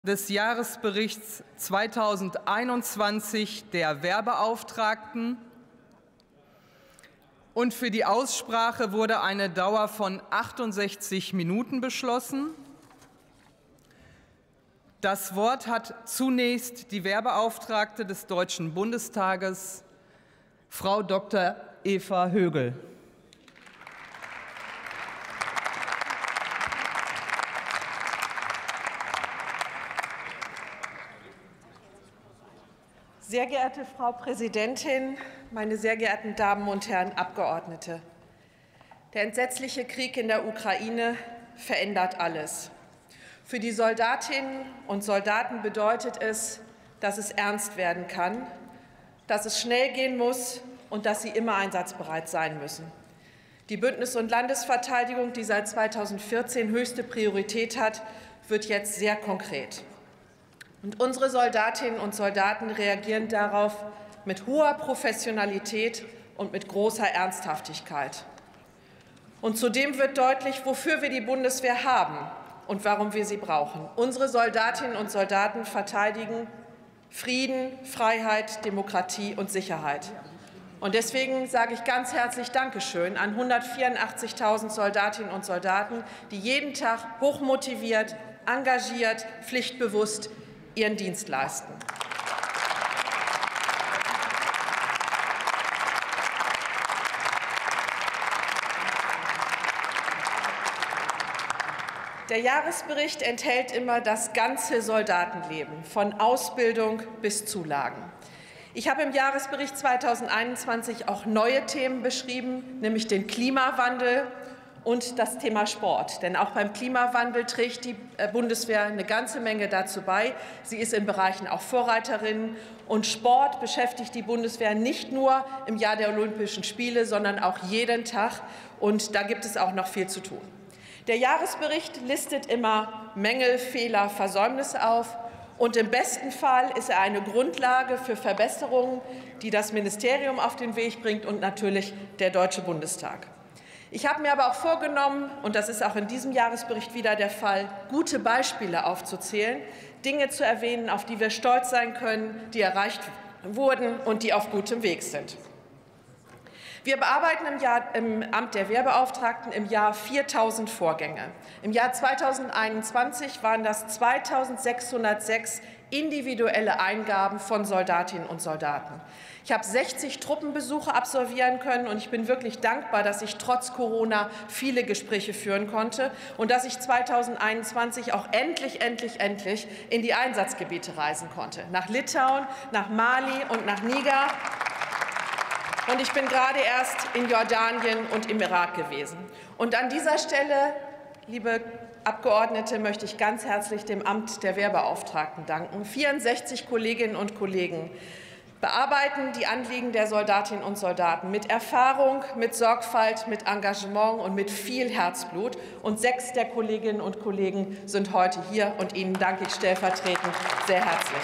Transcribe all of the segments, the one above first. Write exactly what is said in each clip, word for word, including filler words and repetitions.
des Jahresberichts zweitausendeinundzwanzig der Wehrbeauftragten. Und für die Aussprache wurde eine Dauer von achtundsechzig Minuten beschlossen. Das Wort hat zunächst die Wehrbeauftragte des Deutschen Bundestages, Frau Doktor Eva Högel. Sehr geehrte Frau Präsidentin, meine sehr geehrten Damen und Herren Abgeordnete! Der entsetzliche Krieg in der Ukraine verändert alles. Für die Soldatinnen und Soldaten bedeutet es, dass es ernst werden kann, dass es schnell gehen muss und dass sie immer einsatzbereit sein müssen. Die Bündnis- und Landesverteidigung, die seit zweitausendvierzehn höchste Priorität hat, wird jetzt sehr konkret. Und unsere Soldatinnen und Soldaten reagieren darauf mit hoher Professionalität und mit großer Ernsthaftigkeit. Und zudem wird deutlich, wofür wir die Bundeswehr haben und warum wir sie brauchen. Unsere Soldatinnen und Soldaten verteidigen Frieden, Freiheit, Demokratie und Sicherheit. Und deswegen sage ich ganz herzlich Dankeschön an hundertvierundachtzigtausend Soldatinnen und Soldaten, die jeden Tag hochmotiviert, engagiert, pflichtbewusst ihren Dienst leisten. Der Jahresbericht enthält immer das ganze Soldatenleben, von Ausbildung bis Zulagen. Ich habe im Jahresbericht zweitausendeinundzwanzig auch neue Themen beschrieben, nämlich den Klimawandel und das Thema Sport. Denn auch beim Klimawandel trägt die Bundeswehr eine ganze Menge dazu bei. Sie ist in Bereichen auch Vorreiterin. Und Sport beschäftigt die Bundeswehr nicht nur im Jahr der Olympischen Spiele, sondern auch jeden Tag. Und da gibt es auch noch viel zu tun. Der Jahresbericht listet immer Mängel, Fehler, Versäumnisse auf. Und im besten Fall ist er eine Grundlage für Verbesserungen, die das Ministerium auf den Weg bringt und natürlich der Deutsche Bundestag. Ich habe mir aber auch vorgenommen, und das ist auch in diesem Jahresbericht wieder der Fall, gute Beispiele aufzuzählen, Dinge zu erwähnen, auf die wir stolz sein können, die erreicht wurden und die auf gutem Weg sind. Wir bearbeiten im, Jahr, im Amt der Wehrbeauftragten im Jahr viertausend Vorgänge. Im Jahr zweitausendeinundzwanzig waren das zweitausendsechshundertsechs individuelle Eingaben von Soldatinnen und Soldaten. Ich habe sechzig Truppenbesuche absolvieren können, und ich bin wirklich dankbar, dass ich trotz Corona viele Gespräche führen konnte und dass ich zweitausendeinundzwanzig auch endlich, endlich, endlich in die Einsatzgebiete reisen konnte. Nach Litauen, nach Mali und nach Niger. Und ich bin gerade erst in Jordanien und im Irak gewesen. Und an dieser Stelle, liebe Abgeordnete, möchte ich ganz herzlich dem Amt der Wehrbeauftragten danken. vierundsechzig Kolleginnen und Kollegen bearbeiten die Anliegen der Soldatinnen und Soldaten mit Erfahrung, mit Sorgfalt, mit Engagement und mit viel Herzblut. Und sechs der Kolleginnen und Kollegen sind heute hier, und Ihnen danke ich stellvertretend sehr herzlich.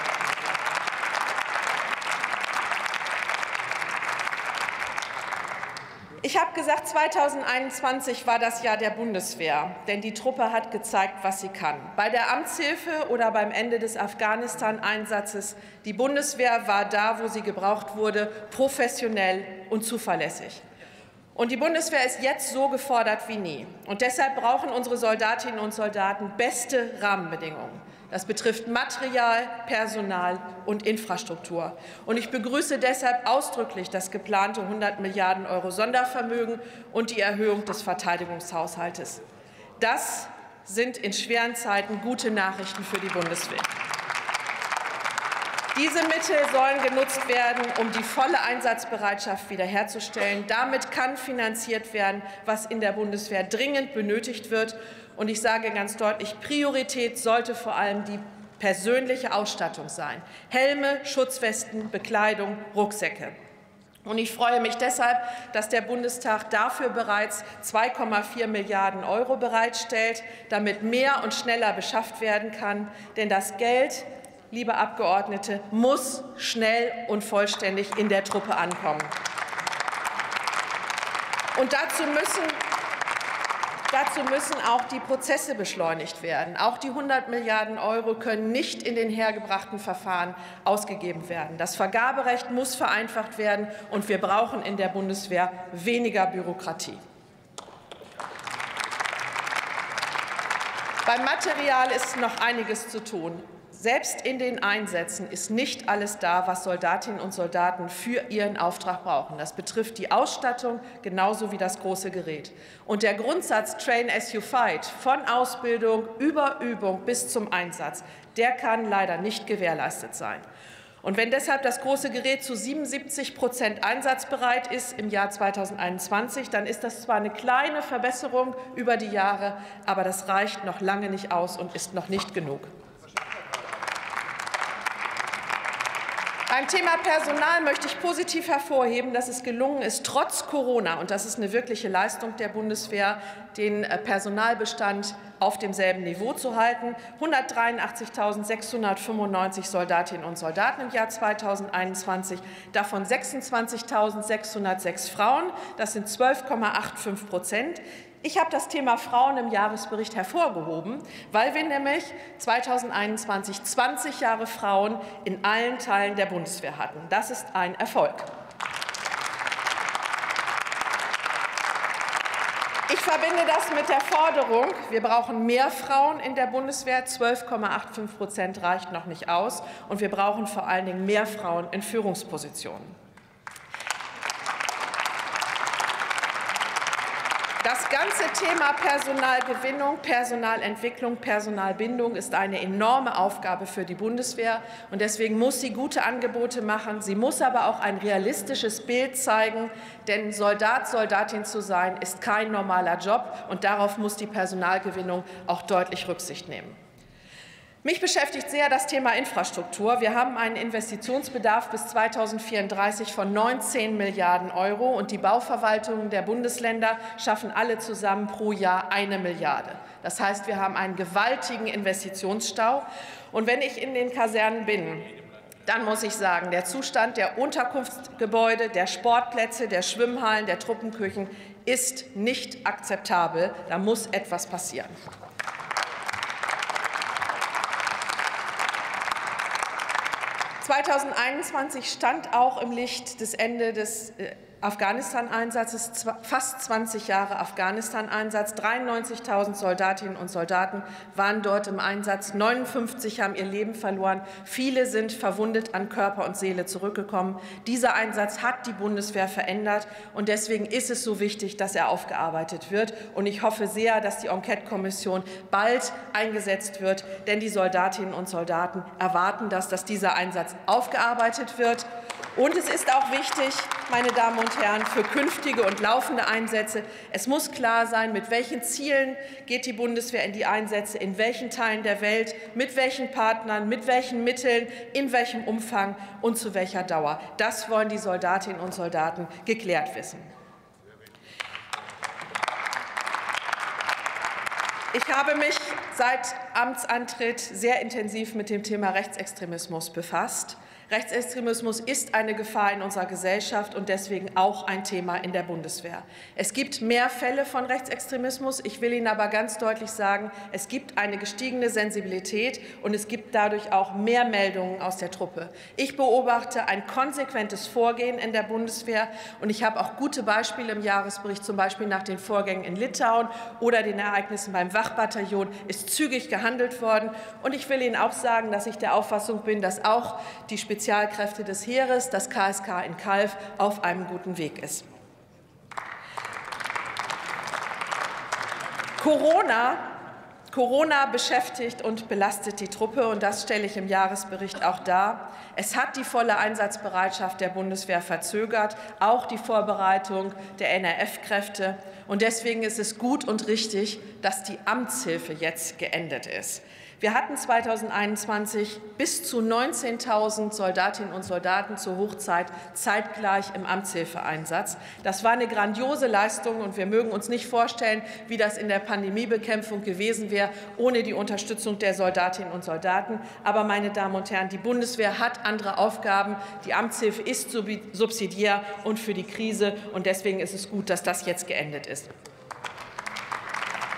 Ich habe gesagt, zweitausendeinundzwanzig war das Jahr der Bundeswehr, denn die Truppe hat gezeigt, was sie kann. Bei der Amtshilfe oder beim Ende des Afghanistan-Einsatzes, die Bundeswehr war da, wo sie gebraucht wurde, professionell und zuverlässig. Und die Bundeswehr ist jetzt so gefordert wie nie. Und deshalb brauchen unsere Soldatinnen und Soldaten beste Rahmenbedingungen. Das betrifft Material, Personal und Infrastruktur. Und ich begrüße deshalb ausdrücklich das geplante hundert Milliarden Euro Sondervermögen und die Erhöhung des Verteidigungshaushaltes. Das sind in schweren Zeiten gute Nachrichten für die Bundeswehr. Diese Mittel sollen genutzt werden, um die volle Einsatzbereitschaft wiederherzustellen. Damit kann finanziert werden, was in der Bundeswehr dringend benötigt wird. Und ich sage ganz deutlich, Priorität sollte vor allem die persönliche Ausstattung sein. Helme, Schutzwesten, Bekleidung, Rucksäcke. Und ich freue mich deshalb, dass der Bundestag dafür bereits zwei Komma vier Milliarden Euro bereitstellt, damit mehr und schneller beschafft werden kann. Denn das Geld, liebe Abgeordnete, muss schnell und vollständig in der Truppe ankommen. Und dazu müssen Dazu müssen auch die Prozesse beschleunigt werden. Auch die hundert Milliarden Euro können nicht in den hergebrachten Verfahren ausgegeben werden. Das Vergaberecht muss vereinfacht werden, und wir brauchen in der Bundeswehr weniger Bürokratie. Beim Material ist noch einiges zu tun. Selbst in den Einsätzen ist nicht alles da, was Soldatinnen und Soldaten für ihren Auftrag brauchen. Das betrifft die Ausstattung genauso wie das große Gerät. Und der Grundsatz Train as you fight, von Ausbildung über Übung bis zum Einsatz, der kann leider nicht gewährleistet sein. Und wenn deshalb das große Gerät zu siebenundsiebzig Prozent einsatzbereit ist im Jahr zweitausendeinundzwanzig, dann ist das zwar eine kleine Verbesserung über die Jahre, aber das reicht noch lange nicht aus und ist noch nicht genug. Beim Thema Personal möchte ich positiv hervorheben, dass es gelungen ist, trotz Corona, und das ist eine wirkliche Leistung der Bundeswehr, den Personalbestand auf demselben Niveau zu halten. hundertdreiundachtzigtausendsechshundertfünfundneunzig Soldatinnen und Soldaten im Jahr zweitausendeinundzwanzig, davon sechsundzwanzigtausendsechshundertsechs Frauen. Das sind zwölf Komma fünfundachtzig Prozent. Ich habe das Thema Frauen im Jahresbericht hervorgehoben, weil wir nämlich zweitausendeinundzwanzig zwanzig Jahre Frauen in allen Teilen der Bundeswehr hatten. Das ist ein Erfolg. Ich verbinde das mit der Forderung, wir brauchen mehr Frauen in der Bundeswehr. zwölf Komma fünfundachtzig Prozent reicht noch nicht aus. Und wir brauchen vor allen Dingen mehr Frauen in Führungspositionen. Das ganze Thema Personalgewinnung, Personalentwicklung, Personalbindung ist eine enorme Aufgabe für die Bundeswehr. Und deswegen muss sie gute Angebote machen. Sie muss aber auch ein realistisches Bild zeigen. Denn Soldat, Soldatin zu sein, ist kein normaler Job. Und darauf muss die Personalgewinnung auch deutlich Rücksicht nehmen. Mich beschäftigt sehr das Thema Infrastruktur. Wir haben einen Investitionsbedarf bis zweitausendvierunddreißig von neunzehn Milliarden Euro, und die Bauverwaltungen der Bundesländer schaffen alle zusammen pro Jahr eine Milliarde. Das heißt, wir haben einen gewaltigen Investitionsstau. Und wenn ich in den Kasernen bin, dann muss ich sagen, der Zustand der Unterkunftsgebäude, der Sportplätze, der Schwimmhallen, der Truppenküchen ist nicht akzeptabel. Da muss etwas passieren. zweitausendeinundzwanzig stand auch im Licht des Ende des Afghanistan-Einsatzes, fast zwanzig Jahre Afghanistan-Einsatz. dreiundneunzigtausend Soldatinnen und Soldaten waren dort im Einsatz. neunundfünfzig haben ihr Leben verloren. Viele sind verwundet an Körper und Seele zurückgekommen. Dieser Einsatz hat die Bundeswehr verändert. Und deswegen ist es so wichtig, dass er aufgearbeitet wird. Und ich hoffe sehr, dass die Enquete-Kommission bald eingesetzt wird. Denn die Soldatinnen und Soldaten erwarten das, dass dieser Einsatz aufgearbeitet wird. Und es ist auch wichtig, meine Damen und Herren, für künftige und laufende Einsätze. Es muss klar sein, mit welchen Zielen geht die Bundeswehr in die Einsätze, in welchen Teilen der Welt, mit welchen Partnern, mit welchen Mitteln, in welchem Umfang und zu welcher Dauer. Das wollen die Soldatinnen und Soldaten geklärt wissen. Ich habe mich seit Amtsantritt sehr intensiv mit dem Thema Rechtsextremismus befasst. Rechtsextremismus ist eine Gefahr in unserer Gesellschaft und deswegen auch ein Thema in der Bundeswehr. Es gibt mehr Fälle von Rechtsextremismus. Ich will Ihnen aber ganz deutlich sagen, es gibt eine gestiegene Sensibilität und es gibt dadurch auch mehr Meldungen aus der Truppe. Ich beobachte ein konsequentes Vorgehen in der Bundeswehr und ich habe auch gute Beispiele im Jahresbericht, zum Beispiel nach den Vorgängen in Litauen oder den Ereignissen beim Wachbataillon ist zügig gehandelt worden. Und ich will Ihnen auch sagen, dass ich der Auffassung bin, dass auch die Spezialkräfte des Heeres, das K S K in Calw, auf einem guten Weg ist. Corona, Corona beschäftigt und belastet die Truppe, und das stelle ich im Jahresbericht auch dar. Es hat die volle Einsatzbereitschaft der Bundeswehr verzögert, auch die Vorbereitung der N R F-Kräfte. Und deswegen ist es gut und richtig, dass die Amtshilfe jetzt geendet ist. Wir hatten zweitausendeinundzwanzig bis zu neunzehntausend Soldatinnen und Soldaten zur Hochzeit zeitgleich im Amtshilfeeinsatz. Das war eine grandiose Leistung, und wir mögen uns nicht vorstellen, wie das in der Pandemiebekämpfung gewesen wäre, ohne die Unterstützung der Soldatinnen und Soldaten. Aber, meine Damen und Herren, die Bundeswehr hat andere Aufgaben. Die Amtshilfe ist subsidiär und für die Krise, und deswegen ist es gut, dass das jetzt geendet ist.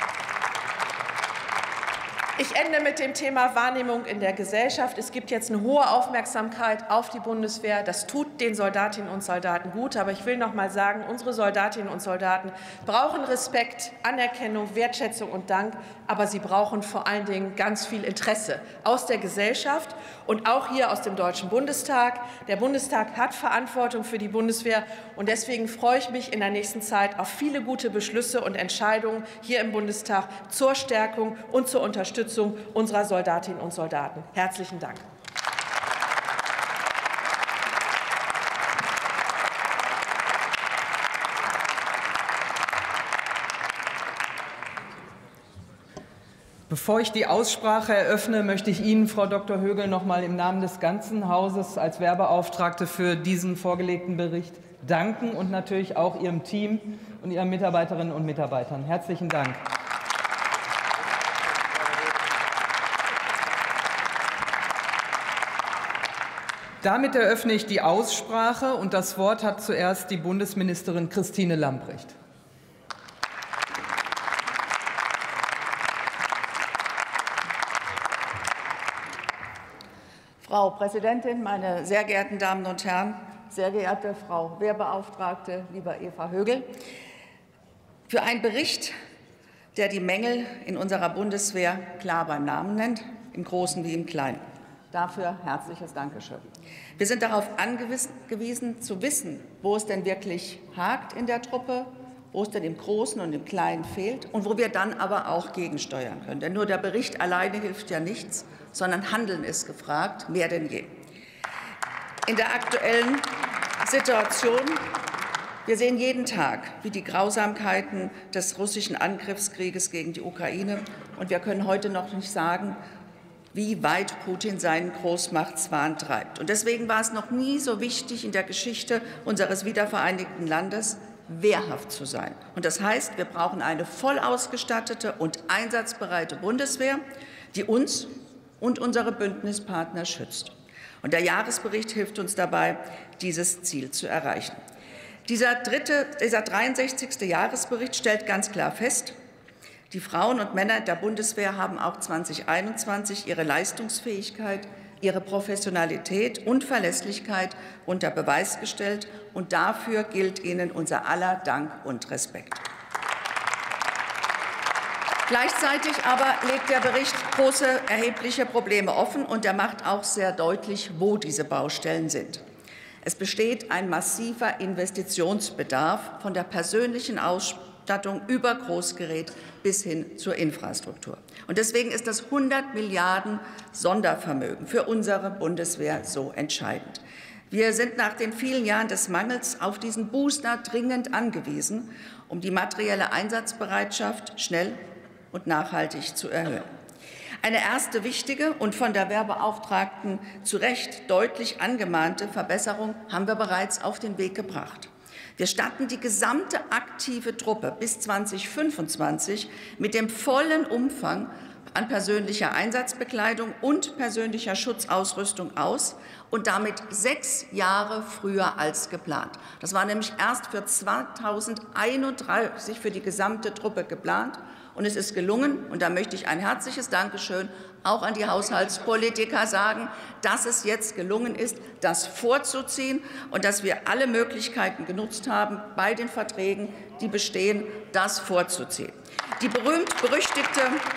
Ich ende mit dem Thema Wahrnehmung in der Gesellschaft. Es gibt jetzt eine hohe Aufmerksamkeit auf die Bundeswehr. Das tut den Soldatinnen und Soldaten gut. Aber ich will noch mal sagen, unsere Soldatinnen und Soldaten brauchen Respekt, Anerkennung, Wertschätzung und Dank. Aber sie brauchen vor allen Dingen ganz viel Interesse aus der Gesellschaft und auch hier aus dem Deutschen Bundestag. Der Bundestag hat Verantwortung für die Bundeswehr. Und deswegen freue ich mich in der nächsten Zeit auf viele gute Beschlüsse und Entscheidungen hier im Bundestag zur Stärkung und zur Unterstützung unserer Soldatinnen und Soldaten. Herzlichen Dank. Bevor ich die Aussprache eröffne, möchte ich Ihnen, Frau Doktor Högel, noch mal im Namen des ganzen Hauses als Wehrbeauftragte für diesen vorgelegten Bericht danken und natürlich auch Ihrem Team und Ihren Mitarbeiterinnen und Mitarbeitern. Herzlichen Dank. Damit eröffne ich die Aussprache, und das Wort hat zuerst die Bundesministerin Christine Lambrecht. Frau Präsidentin, meine sehr geehrten Damen und Herren, sehr geehrte Frau Wehrbeauftragte, lieber Eva Högel! Für einen Bericht, der die Mängel in unserer Bundeswehr klar beim Namen nennt, im Großen wie im Kleinen. Dafür herzliches Dankeschön. Wir sind darauf angewiesen, zu wissen, wo es denn wirklich hakt in der Truppe, wo es denn im Großen und im Kleinen fehlt und wo wir dann aber auch gegensteuern können. Denn nur der Bericht alleine hilft ja nichts, sondern Handeln ist gefragt, mehr denn je. In der aktuellen Situation, wir sehen jeden Tag, wie die Grausamkeiten des russischen Angriffskrieges gegen die Ukraine, und wir können heute noch nicht sagen, wie weit Putin seinen Großmachtswahn treibt. Und deswegen war es noch nie so wichtig in der Geschichte unseres wiedervereinigten Landes, wehrhaft zu sein. Und das heißt, wir brauchen eine voll ausgestattete und einsatzbereite Bundeswehr, die uns und unsere Bündnispartner schützt. Und der Jahresbericht hilft uns dabei, dieses Ziel zu erreichen. Dieser, dritte, dieser dreiundsechzigste Jahresbericht stellt ganz klar fest, die Frauen und Männer der Bundeswehr haben auch zweitausendeinundzwanzig ihre Leistungsfähigkeit, ihre Professionalität und Verlässlichkeit unter Beweis gestellt. Und dafür gilt ihnen unser aller Dank und Respekt. Gleichzeitig aber legt der Bericht große, erhebliche Probleme offen, und er macht auch sehr deutlich, wo diese Baustellen sind. Es besteht ein massiver Investitionsbedarf von der persönlichen Ausstattung über Großgerät bis hin zur Infrastruktur. Und deswegen ist das hundert Milliarden Sondervermögen für unsere Bundeswehr so entscheidend. Wir sind nach den vielen Jahren des Mangels auf diesen Booster dringend angewiesen, um die materielle Einsatzbereitschaft schnell und nachhaltig zu erhöhen. Eine erste wichtige und von der Wehrbeauftragten zu Recht deutlich angemahnte Verbesserung haben wir bereits auf den Weg gebracht. Wir statten die gesamte aktive Truppe bis zweitausendfünfundzwanzig mit dem vollen Umfang an persönlicher Einsatzbekleidung und persönlicher Schutzausrüstung aus, und damit sechs Jahre früher als geplant. Das war nämlich erst für zweitausendeinunddreißig für die gesamte Truppe geplant. Und es ist gelungen, und da möchte ich ein herzliches Dankeschön auch an die Haushaltspolitiker sagen, dass es jetzt gelungen ist, das vorzuziehen und dass wir alle Möglichkeiten genutzt haben, bei den Verträgen, die bestehen, das vorzuziehen. Die berühmt-berüchtigte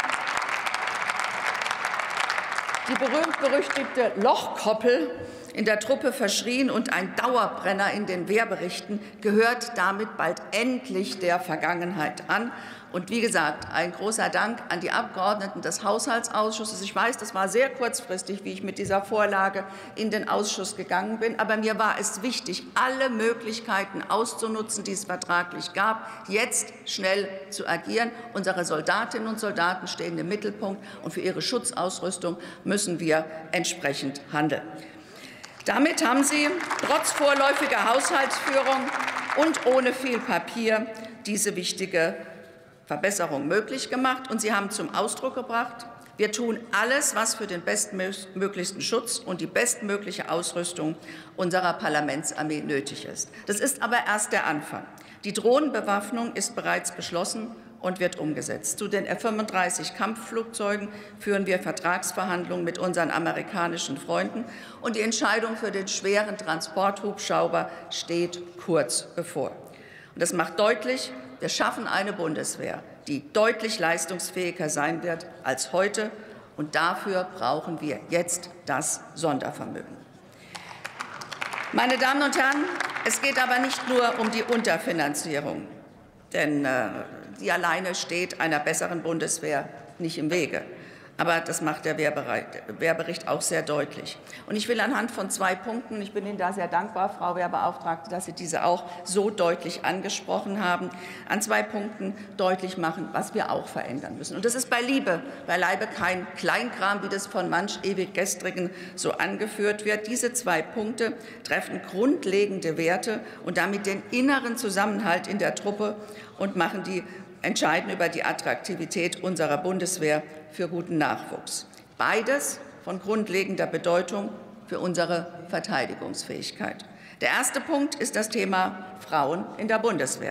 Die berühmt-berüchtigte Lochkoppel, in der Truppe verschrien und ein Dauerbrenner in den Wehrberichten, gehört damit bald endlich der Vergangenheit an. Und wie gesagt, ein großer Dank an die Abgeordneten des Haushaltsausschusses. Ich weiß, das war sehr kurzfristig, wie ich mit dieser Vorlage in den Ausschuss gegangen bin. Aber mir war es wichtig, alle Möglichkeiten auszunutzen, die es vertraglich gab, jetzt schnell zu agieren. Unsere Soldatinnen und Soldaten stehen im Mittelpunkt, und für ihre Schutzausrüstung müssen wir entsprechend handeln. Damit haben Sie trotz vorläufiger Haushaltsführung und ohne viel Papier diese wichtige Verbesserung möglich gemacht, und Sie haben zum Ausdruck gebracht, wir tun alles, was für den bestmöglichsten Schutz und die bestmögliche Ausrüstung unserer Parlamentsarmee nötig ist. Das ist aber erst der Anfang. Die Drohnenbewaffnung ist bereits beschlossen und wird umgesetzt. Zu den F fünfunddreißig Kampfflugzeugen führen wir Vertragsverhandlungen mit unseren amerikanischen Freunden, und die Entscheidung für den schweren Transporthubschrauber steht kurz bevor. Und das macht deutlich, wir schaffen eine Bundeswehr, die deutlich leistungsfähiger sein wird als heute, und dafür brauchen wir jetzt das Sondervermögen. Meine Damen und Herren, es geht aber nicht nur um die Unterfinanzierung, denn äh, die alleine steht einer besseren Bundeswehr nicht im Wege. Aber das macht der Wehrbericht auch sehr deutlich. Und ich will anhand von zwei Punkten, ich bin Ihnen da sehr dankbar, Frau Wehrbeauftragte, dass Sie diese auch so deutlich angesprochen haben, an zwei Punkten deutlich machen, was wir auch verändern müssen. Und das ist Beileibe, beileibe kein Kleinkram, wie das von manch Ewiggestrigen so angeführt wird. Diese zwei Punkte treffen grundlegende Werte und damit den inneren Zusammenhalt in der Truppe und machen die entscheiden über die Attraktivität unserer Bundeswehr für guten Nachwuchs. Beides von grundlegender Bedeutung für unsere Verteidigungsfähigkeit. Der erste Punkt ist das Thema Frauen in der Bundeswehr.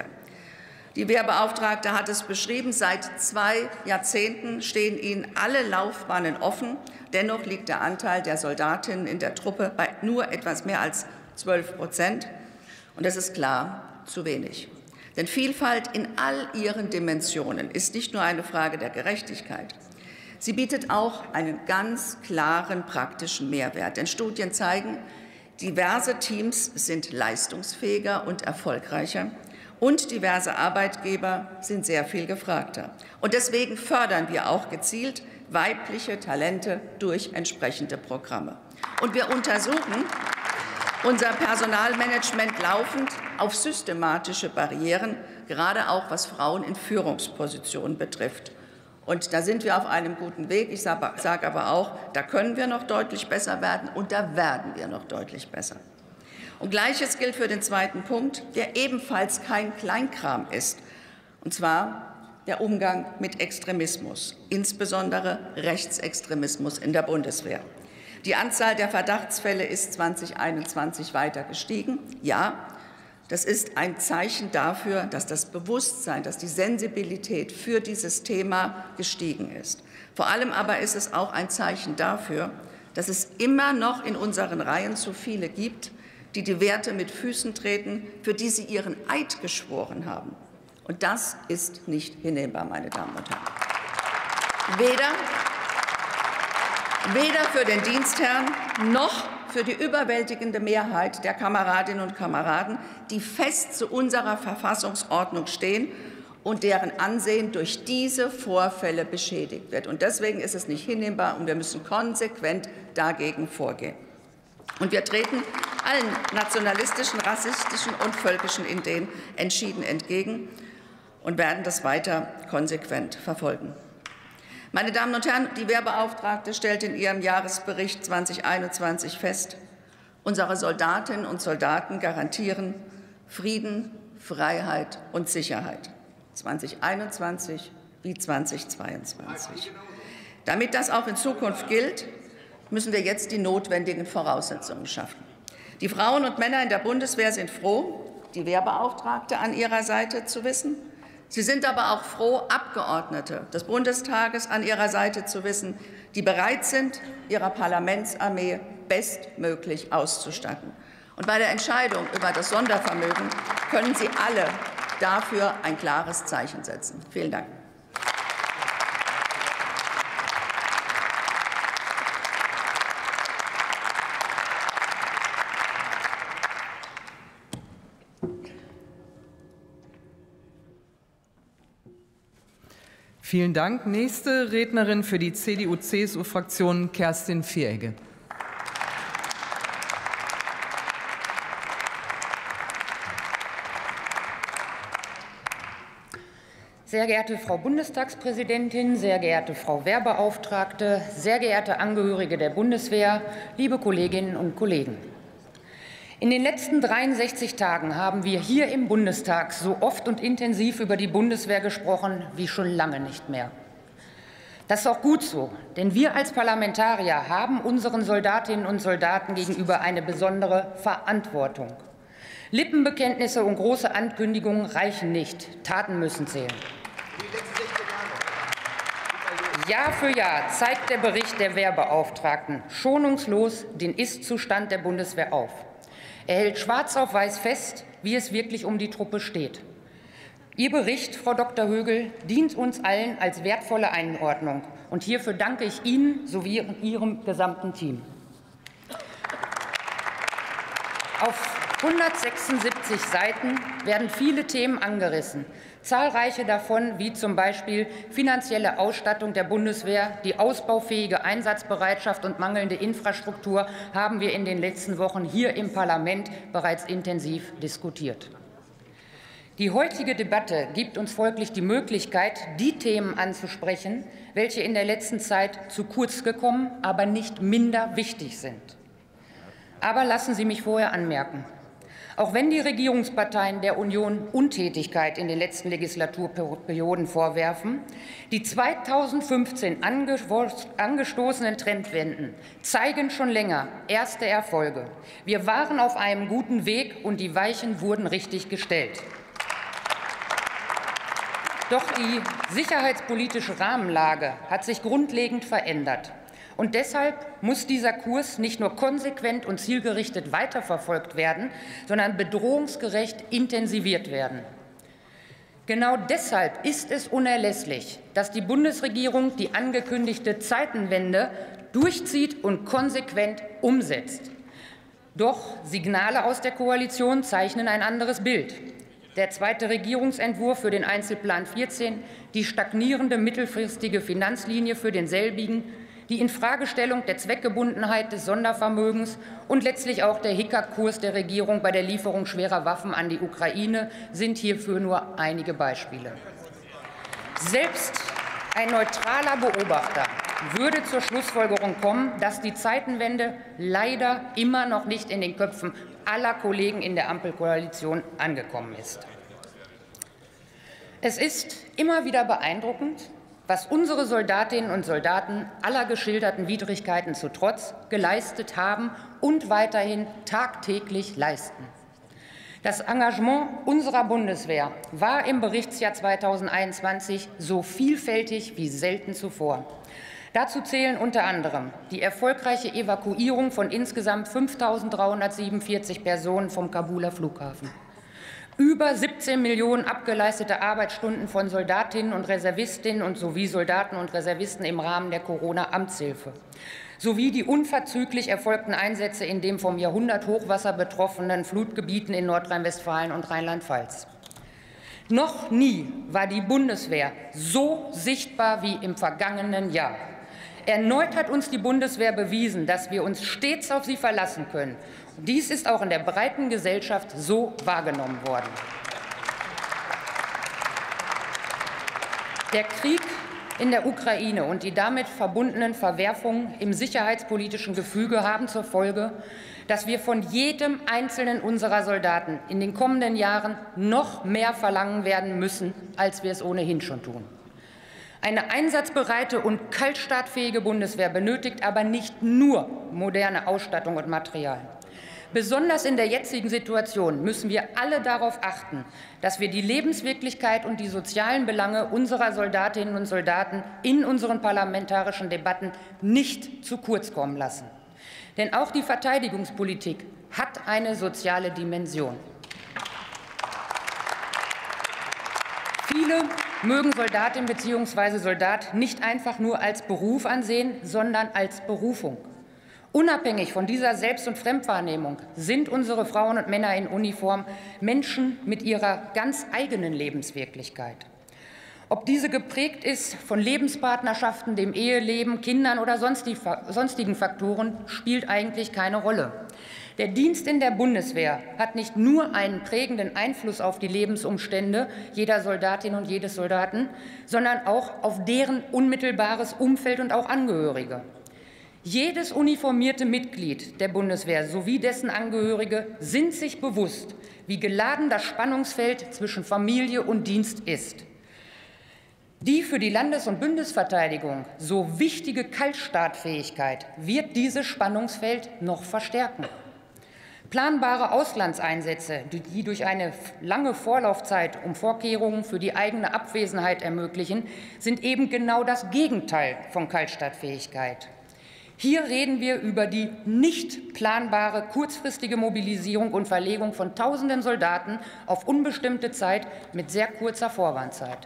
Die Wehrbeauftragte hat es beschrieben, seit zwei Jahrzehnten stehen ihnen alle Laufbahnen offen. Dennoch liegt der Anteil der Soldatinnen in der Truppe bei nur etwas mehr als zwölf Prozent. Und das ist klar zu wenig. Denn Vielfalt in all ihren Dimensionen ist nicht nur eine Frage der Gerechtigkeit. Sie bietet auch einen ganz klaren praktischen Mehrwert. Denn Studien zeigen, diverse Teams sind leistungsfähiger und erfolgreicher, und diverse Arbeitgeber sind sehr viel gefragter. Und deswegen fördern wir auch gezielt weibliche Talente durch entsprechende Programme. Und wir untersuchen unser Personalmanagement laufend auf systematische Barrieren, gerade auch was Frauen in Führungspositionen betrifft. Und da sind wir auf einem guten Weg. Ich sage aber auch, da können wir noch deutlich besser werden, und da werden wir noch deutlich besser. Und Gleiches gilt für den zweiten Punkt, der ebenfalls kein Kleinkram ist, und zwar der Umgang mit Extremismus, insbesondere Rechtsextremismus in der Bundeswehr. Die Anzahl der Verdachtsfälle ist zweitausendeinundzwanzig weiter gestiegen. Ja, das ist ein Zeichen dafür, dass das Bewusstsein, dass die Sensibilität für dieses Thema gestiegen ist. Vor allem aber ist es auch ein Zeichen dafür, dass es immer noch in unseren Reihen zu viele gibt, die die Werte mit Füßen treten, für die sie ihren Eid geschworen haben. Und das ist nicht hinnehmbar, meine Damen und Herren. Weder Weder für den Dienstherrn noch für die überwältigende Mehrheit der Kameradinnen und Kameraden, die fest zu unserer Verfassungsordnung stehen und deren Ansehen durch diese Vorfälle beschädigt wird. Und deswegen ist es nicht hinnehmbar, und wir müssen konsequent dagegen vorgehen. Und wir treten allen nationalistischen, rassistischen und völkischen Ideen entschieden entgegen und werden das weiter konsequent verfolgen. Meine Damen und Herren, die Wehrbeauftragte stellt in ihrem Jahresbericht zweitausendeinundzwanzig fest, unsere Soldatinnen und Soldaten garantieren Frieden, Freiheit und Sicherheit, zweitausendeinundzwanzig wie zweitausendzweiundzwanzig. Damit das auch in Zukunft gilt, müssen wir jetzt die notwendigen Voraussetzungen schaffen. Die Frauen und Männer in der Bundeswehr sind froh, die Wehrbeauftragte an ihrer Seite zu wissen. Sie sind aber auch froh, Abgeordnete des Bundestages an ihrer Seite zu wissen, die bereit sind, ihre Parlamentsarmee bestmöglich auszustatten. Und bei der Entscheidung über das Sondervermögen können Sie alle dafür ein klares Zeichen setzen. Vielen Dank. Vielen Dank. Nächste Rednerin für die C D U C S U-Fraktion, Kerstin Vieregge. Sehr geehrte Frau Bundestagspräsidentin, sehr geehrte Frau Wehrbeauftragte, sehr geehrte Angehörige der Bundeswehr, liebe Kolleginnen und Kollegen! In den letzten dreiundsechzig Tagen haben wir hier im Bundestag so oft und intensiv über die Bundeswehr gesprochen wie schon lange nicht mehr. Das ist auch gut so, denn wir als Parlamentarier haben unseren Soldatinnen und Soldaten gegenüber eine besondere Verantwortung. Lippenbekenntnisse und große Ankündigungen reichen nicht, Taten müssen zählen. Jahr für Jahr zeigt der Bericht der Wehrbeauftragten schonungslos den Ist-Zustand der Bundeswehr auf. Er hält schwarz auf weiß fest, wie es wirklich um die Truppe steht. Ihr Bericht, Frau Doktor Högel, dient uns allen als wertvolle Einordnung. Und hierfür danke ich Ihnen sowie Ihrem gesamten Team. Auf hundertsechsundsiebzig Seiten werden viele Themen angerissen. Zahlreiche davon, wie zum Beispiel finanzielle Ausstattung der Bundeswehr, die ausbaufähige Einsatzbereitschaft und mangelnde Infrastruktur, haben wir in den letzten Wochen hier im Parlament bereits intensiv diskutiert. Die heutige Debatte gibt uns folglich die Möglichkeit, die Themen anzusprechen, welche in der letzten Zeit zu kurz gekommen, aber nicht minder wichtig sind. Aber lassen Sie mich vorher anmerken: Auch wenn die Regierungsparteien der Union Untätigkeit in den letzten Legislaturperioden vorwerfen, die zweitausendfünfzehn angestoßenen Trendwenden zeigen schon länger erste Erfolge. Wir waren auf einem guten Weg, und die Weichen wurden richtig gestellt. Doch die sicherheitspolitische Rahmenlage hat sich grundlegend verändert. Und deshalb muss dieser Kurs nicht nur konsequent und zielgerichtet weiterverfolgt werden, sondern bedrohungsgerecht intensiviert werden. Genau deshalb ist es unerlässlich, dass die Bundesregierung die angekündigte Zeitenwende durchzieht und konsequent umsetzt. Doch Signale aus der Koalition zeichnen ein anderes Bild. Der zweite Regierungsentwurf für den Einzelplan vierzehn, die stagnierende mittelfristige Finanzlinie für denselbigen, die Infragestellung der Zweckgebundenheit des Sondervermögens und letztlich auch der Hickhack-Kurs der Regierung bei der Lieferung schwerer Waffen an die Ukraine sind hierfür nur einige Beispiele. Selbst ein neutraler Beobachter würde zur Schlussfolgerung kommen, dass die Zeitenwende leider immer noch nicht in den Köpfen aller Kollegen in der Ampelkoalition angekommen ist. Es ist immer wieder beeindruckend, was unsere Soldatinnen und Soldaten aller geschilderten Widrigkeiten zu Trotz geleistet haben und weiterhin tagtäglich leisten. Das Engagement unserer Bundeswehr war im Berichtsjahr zweitausendeinundzwanzig so vielfältig wie selten zuvor. Dazu zählen unter anderem die erfolgreiche Evakuierung von insgesamt fünftausenddreihundertsiebenundvierzig Personen vom Kabuler Flughafen, über siebzehn Millionen abgeleistete Arbeitsstunden von Soldatinnen und Reservistinnen und sowie Soldaten und Reservisten im Rahmen der Corona-Amtshilfe, sowie die unverzüglich erfolgten Einsätze in den vom Jahrhunderthochwasser betroffenen Flutgebieten in Nordrhein-Westfalen und Rheinland-Pfalz. Noch nie war die Bundeswehr so sichtbar wie im vergangenen Jahr. Erneut hat uns die Bundeswehr bewiesen, dass wir uns stets auf sie verlassen können. Dies ist auch in der breiten Gesellschaft so wahrgenommen worden. Der Krieg in der Ukraine und die damit verbundenen Verwerfungen im sicherheitspolitischen Gefüge haben zur Folge, dass wir von jedem einzelnen unserer Soldaten in den kommenden Jahren noch mehr verlangen werden müssen, als wir es ohnehin schon tun. Eine einsatzbereite und kaltstartfähige Bundeswehr benötigt aber nicht nur moderne Ausstattung und Material. Besonders in der jetzigen Situation müssen wir alle darauf achten, dass wir die Lebenswirklichkeit und die sozialen Belange unserer Soldatinnen und Soldaten in unseren parlamentarischen Debatten nicht zu kurz kommen lassen. Denn auch die Verteidigungspolitik hat eine soziale Dimension. Viele mögen Soldatin bzw. Soldat nicht einfach nur als Beruf ansehen, sondern als Berufung. Unabhängig von dieser Selbst- und Fremdwahrnehmung sind unsere Frauen und Männer in Uniform Menschen mit ihrer ganz eigenen Lebenswirklichkeit. Ob diese geprägt ist von Lebenspartnerschaften, dem Eheleben, Kindern oder sonstigen Faktoren, spielt eigentlich keine Rolle. Der Dienst in der Bundeswehr hat nicht nur einen prägenden Einfluss auf die Lebensumstände jeder Soldatin und jedes Soldaten, sondern auch auf deren unmittelbares Umfeld und auch Angehörige. Jedes uniformierte Mitglied der Bundeswehr sowie dessen Angehörige sind sich bewusst, wie geladen das Spannungsfeld zwischen Familie und Dienst ist. Die für die Landes- und Bundesverteidigung so wichtige Kaltstartfähigkeit wird dieses Spannungsfeld noch verstärken. Planbare Auslandseinsätze, die durch eine lange Vorlaufzeit um Vorkehrungen für die eigene Abwesenheit ermöglichen, sind eben genau das Gegenteil von Kaltstadtfähigkeit. Hier reden wir über die nicht planbare kurzfristige Mobilisierung und Verlegung von Tausenden Soldaten auf unbestimmte Zeit mit sehr kurzer Vorwarnzeit.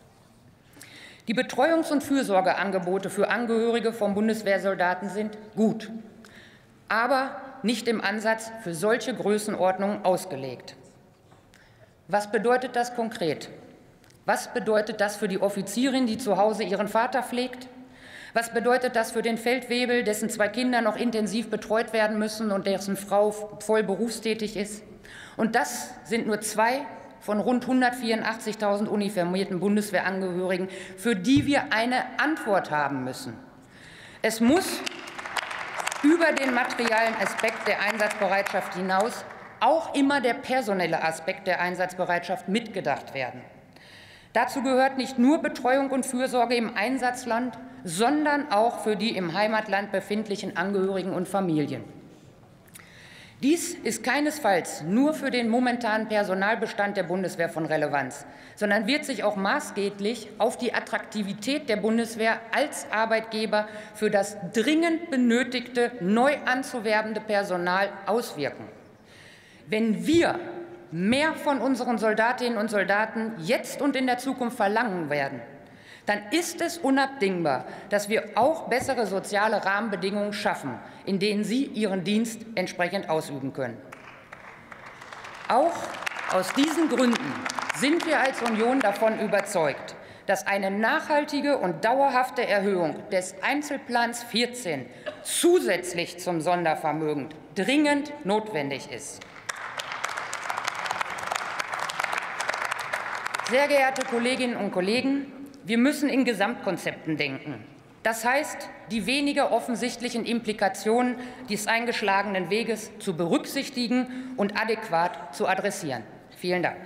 Die Betreuungs- und Fürsorgeangebote für Angehörige von Bundeswehrsoldaten sind gut, aber nicht im Ansatz für solche Größenordnungen ausgelegt. Was bedeutet das konkret? Was bedeutet das für die Offizierin, die zu Hause ihren Vater pflegt? Was bedeutet das für den Feldwebel, dessen zwei Kinder noch intensiv betreut werden müssen und dessen Frau voll berufstätig ist? Und das sind nur zwei von rund hundertvierundachtzigtausend uniformierten Bundeswehrangehörigen, für die wir eine Antwort haben müssen. Es muss über den materiellen Aspekt der Einsatzbereitschaft hinaus auch immer der personelle Aspekt der Einsatzbereitschaft mitgedacht werden. Dazu gehört nicht nur Betreuung und Fürsorge im Einsatzland, sondern auch für die im Heimatland befindlichen Angehörigen und Familien. Dies ist keinesfalls nur für den momentanen Personalbestand der Bundeswehr von Relevanz, sondern wird sich auch maßgeblich auf die Attraktivität der Bundeswehr als Arbeitgeber für das dringend benötigte, neu anzuwerbende Personal auswirken. Wenn wir mehr von unseren Soldatinnen und Soldaten jetzt und in der Zukunft verlangen werden, dann ist es unabdingbar, dass wir auch bessere soziale Rahmenbedingungen schaffen, in denen sie ihren Dienst entsprechend ausüben können. Auch aus diesen Gründen sind wir als Union davon überzeugt, dass eine nachhaltige und dauerhafte Erhöhung des Einzelplans vierzehn zusätzlich zum Sondervermögen dringend notwendig ist. Sehr geehrte Kolleginnen und Kollegen, wir müssen in Gesamtkonzepten denken. Das heißt, die weniger offensichtlichen Implikationen des eingeschlagenen Weges zu berücksichtigen und adäquat zu adressieren. Vielen Dank.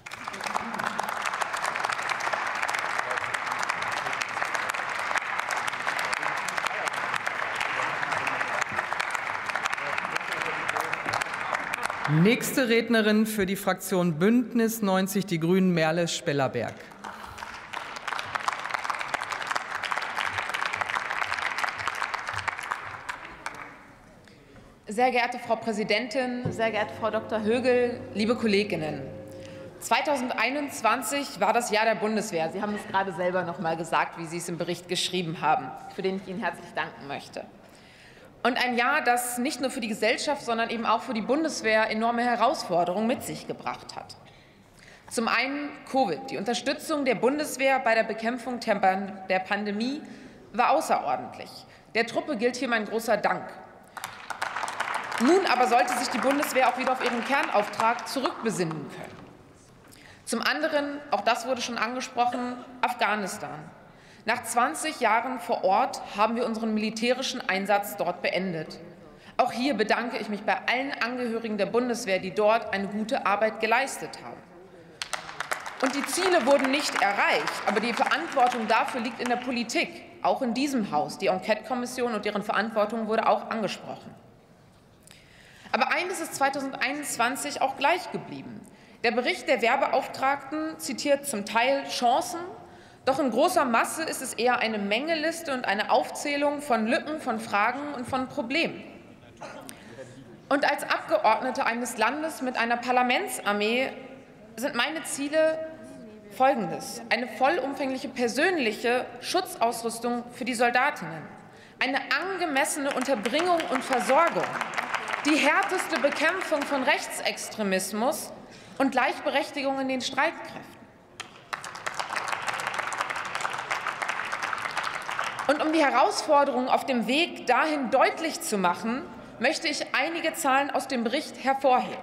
Nächste Rednerin für die Fraktion Bündnis neunzig Die Grünen, Merle Spellerberg. Sehr geehrte Frau Präsidentin, sehr geehrte Frau Doktor Högel, liebe Kolleginnen! zweitausendeinundzwanzig war das Jahr der Bundeswehr. Sie haben es gerade selber noch mal gesagt, wie Sie es im Bericht geschrieben haben, für den ich Ihnen herzlich danken möchte. Und ein Jahr, das nicht nur für die Gesellschaft, sondern eben auch für die Bundeswehr enorme Herausforderungen mit sich gebracht hat. Zum einen Covid. Die Unterstützung der Bundeswehr bei der Bekämpfung der Pandemie war außerordentlich. Der Truppe gilt hier mein großer Dank. Nun aber sollte sich die Bundeswehr auch wieder auf ihren Kernauftrag zurückbesinnen können. Zum anderen, auch das wurde schon angesprochen, Afghanistan. Nach zwanzig Jahren vor Ort haben wir unseren militärischen Einsatz dort beendet. Auch hier bedanke ich mich bei allen Angehörigen der Bundeswehr, die dort eine gute Arbeit geleistet haben. Und die Ziele wurden nicht erreicht, aber die Verantwortung dafür liegt in der Politik, auch in diesem Haus. Die Enquete-Kommission und deren Verantwortung wurde auch angesprochen. Aber eines ist zweitausendeinundzwanzig auch gleich geblieben. Der Bericht der Wehrbeauftragten zitiert zum Teil Chancen, doch in großer Masse ist es eher eine Mängelliste und eine Aufzählung von Lücken, von Fragen und von Problemen. Und als Abgeordnete eines Landes mit einer Parlamentsarmee sind meine Ziele Folgendes: Eine vollumfängliche persönliche Schutzausrüstung für die Soldatinnen, eine angemessene Unterbringung und Versorgung, die härteste Bekämpfung von Rechtsextremismus und Gleichberechtigung in den Streitkräften. Und um die Herausforderungen auf dem Weg dahin deutlich zu machen, möchte ich einige Zahlen aus dem Bericht hervorheben.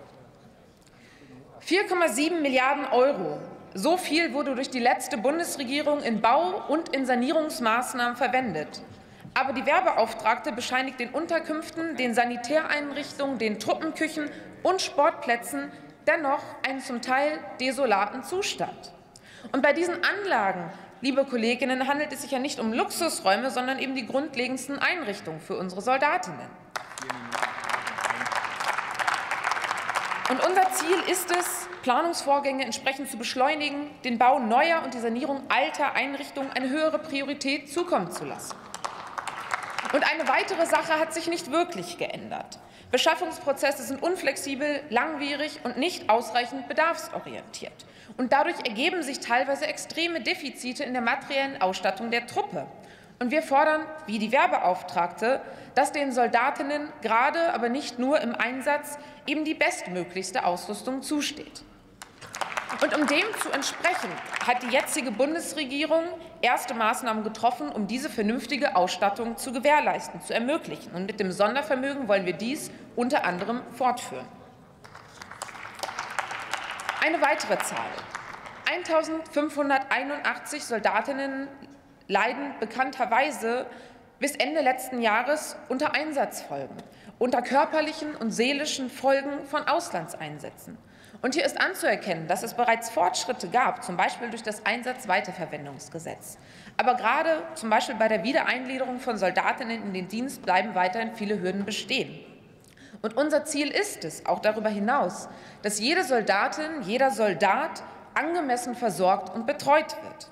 vier Komma sieben Milliarden Euro. So viel wurde durch die letzte Bundesregierung in Bau- und in Sanierungsmaßnahmen verwendet. Aber die Wehrbeauftragte bescheinigt den Unterkünften, den Sanitäreinrichtungen, den Truppenküchen und Sportplätzen dennoch einen zum Teil desolaten Zustand. Und bei diesen Anlagen, liebe Kolleginnen, handelt es sich ja nicht um Luxusräume, sondern eben die grundlegendsten Einrichtungen für unsere Soldatinnen. Und unser Ziel ist es, Planungsvorgänge entsprechend zu beschleunigen, den Bau neuer und die Sanierung alter Einrichtungen eine höhere Priorität zukommen zu lassen. Und eine weitere Sache hat sich nicht wirklich geändert. Beschaffungsprozesse sind unflexibel, langwierig und nicht ausreichend bedarfsorientiert. Und dadurch ergeben sich teilweise extreme Defizite in der materiellen Ausstattung der Truppe. Und wir fordern, wie die Wehrbeauftragte, dass den Soldatinnen gerade, aber nicht nur im Einsatz, eben die bestmöglichste Ausrüstung zusteht. Und um dem zu entsprechen, hat die jetzige Bundesregierung erste Maßnahmen getroffen, um diese vernünftige Ausstattung zu gewährleisten, zu ermöglichen. Und mit dem Sondervermögen wollen wir dies unter anderem fortführen. Eine weitere Zahl. eintausendfünfhunderteinundachtzig Soldatinnen leiden bekannterweise bis Ende letzten Jahres unter Einsatzfolgen, unter körperlichen und seelischen Folgen von Auslandseinsätzen. Und hier ist anzuerkennen, dass es bereits Fortschritte gab, zum Beispiel durch das Einsatzweiterverwendungsgesetz. Aber gerade zum Beispiel bei der Wiedereingliederung von Soldatinnen in den Dienst bleiben weiterhin viele Hürden bestehen. Und unser Ziel ist es, auch darüber hinaus, dass jede Soldatin, jeder Soldat angemessen versorgt und betreut wird.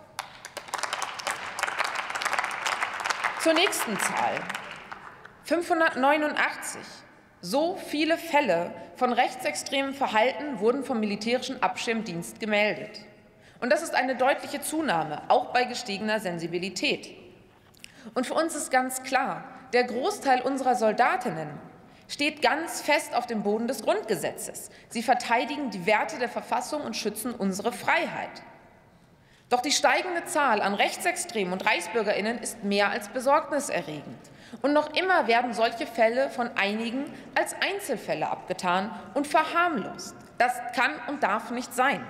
Zur nächsten Zahl. fünfhundertneunundachtzig. So viele Fälle von rechtsextremem Verhalten wurden vom militärischen Abschirmdienst gemeldet. Und das ist eine deutliche Zunahme, auch bei gestiegener Sensibilität. Und für uns ist ganz klar, der Großteil unserer Soldatinnen steht ganz fest auf dem Boden des Grundgesetzes. Sie verteidigen die Werte der Verfassung und schützen unsere Freiheit. Doch die steigende Zahl an Rechtsextremen und ReichsbürgerInnen ist mehr als besorgniserregend. Und noch immer werden solche Fälle von einigen als Einzelfälle abgetan und verharmlost. Das kann und darf nicht sein.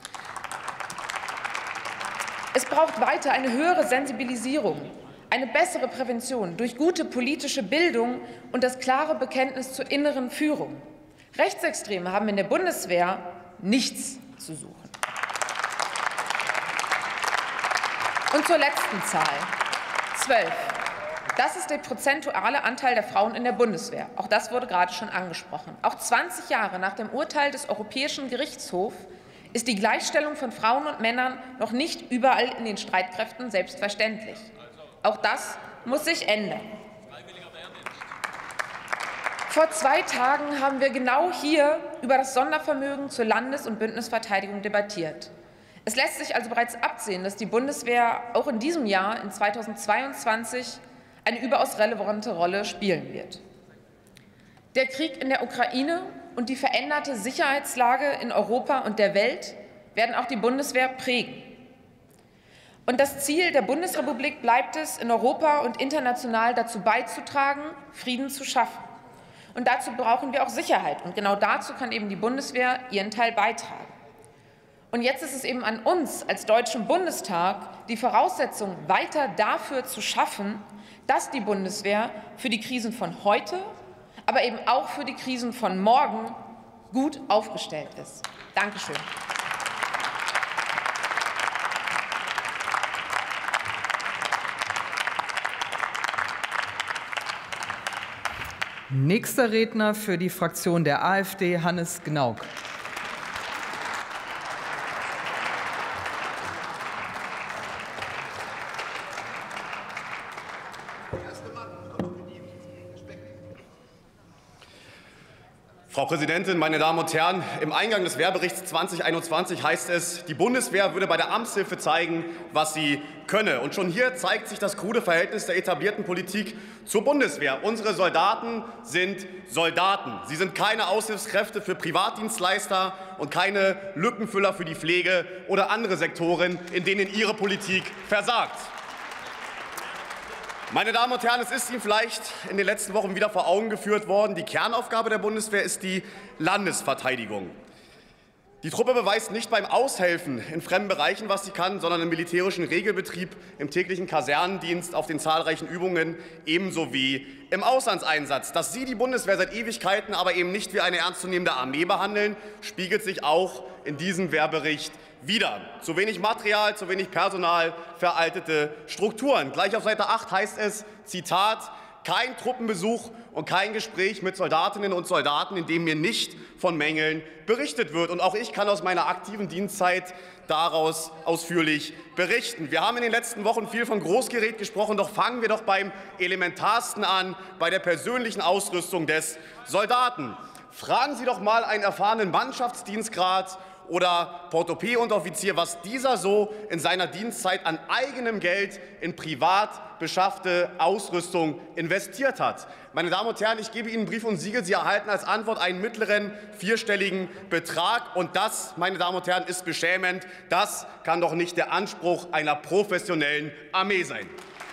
Es braucht weiter eine höhere Sensibilisierung, eine bessere Prävention durch gute politische Bildung und das klare Bekenntnis zur inneren Führung. Rechtsextreme haben in der Bundeswehr nichts zu suchen. Und zur letzten Zahl. Zwölf. Das ist der prozentuale Anteil der Frauen in der Bundeswehr. Auch das wurde gerade schon angesprochen. Auch zwanzig Jahre nach dem Urteil des Europäischen Gerichtshofs ist die Gleichstellung von Frauen und Männern noch nicht überall in den Streitkräften selbstverständlich. Auch das muss sich ändern. Vor zwei Tagen haben wir genau hier über das Sondervermögen zur Landes- und Bündnisverteidigung debattiert. Es lässt sich also bereits absehen, dass die Bundeswehr auch in diesem Jahr, in zweitausendzweiundzwanzig, eine überaus relevante Rolle spielen wird. Der Krieg in der Ukraine und die veränderte Sicherheitslage in Europa und der Welt werden auch die Bundeswehr prägen. Und das Ziel der Bundesrepublik bleibt es, in Europa und international dazu beizutragen, Frieden zu schaffen. Und dazu brauchen wir auch Sicherheit. Und genau dazu kann eben die Bundeswehr ihren Teil beitragen. Und jetzt ist es eben an uns als Deutschem Bundestag, die Voraussetzungen weiter dafür zu schaffen, dass die Bundeswehr für die Krisen von heute, aber eben auch für die Krisen von morgen gut aufgestellt ist. Dankeschön. Nächster Redner für die Fraktion der AfD, Hannes Gnauk. Frau Präsidentin, meine Damen und Herren! Im Eingang des Wehrberichts zweitausendeinundzwanzig heißt es, die Bundeswehr würde bei der Amtshilfe zeigen, was sie könne. Und schon hier zeigt sich das krude Verhältnis der etablierten Politik zur Bundeswehr. Unsere Soldaten sind Soldaten. Sie sind keine Aushilfskräfte für Privatdienstleister und keine Lückenfüller für die Pflege oder andere Sektoren, in denen Ihre Politik versagt. Meine Damen und Herren, es ist Ihnen vielleicht in den letzten Wochen wieder vor Augen geführt worden, die Kernaufgabe der Bundeswehr ist die Landesverteidigung. Die Truppe beweist nicht beim Aushelfen in fremden Bereichen, was sie kann, sondern im militärischen Regelbetrieb, im täglichen Kasernendienst, auf den zahlreichen Übungen, ebenso wie im Auslandseinsatz. Dass Sie die Bundeswehr seit Ewigkeiten aber eben nicht wie eine ernstzunehmende Armee behandeln, spiegelt sich auch in diesem Wehrbericht wieder. Zu wenig Material, zu wenig Personal, veraltete Strukturen. Gleich auf Seite acht heißt es, Zitat, kein Truppenbesuch und kein Gespräch mit Soldatinnen und Soldaten, in dem mir nicht von Mängeln berichtet wird. Und auch ich kann aus meiner aktiven Dienstzeit daraus ausführlich berichten. Wir haben in den letzten Wochen viel von Großgerät gesprochen, doch fangen wir doch beim Elementarsten an, bei der persönlichen Ausrüstung des Soldaten. Fragen Sie doch mal einen erfahrenen Mannschaftsdienstgrad oder Portopee-Unteroffizier, was dieser so in seiner Dienstzeit an eigenem Geld in privat beschaffte Ausrüstung investiert hat. Meine Damen und Herren, ich gebe Ihnen Brief und Siegel, Sie erhalten als Antwort einen mittleren vierstelligen Betrag. Und das, meine Damen und Herren, ist beschämend. Das kann doch nicht der Anspruch einer professionellen Armee sein.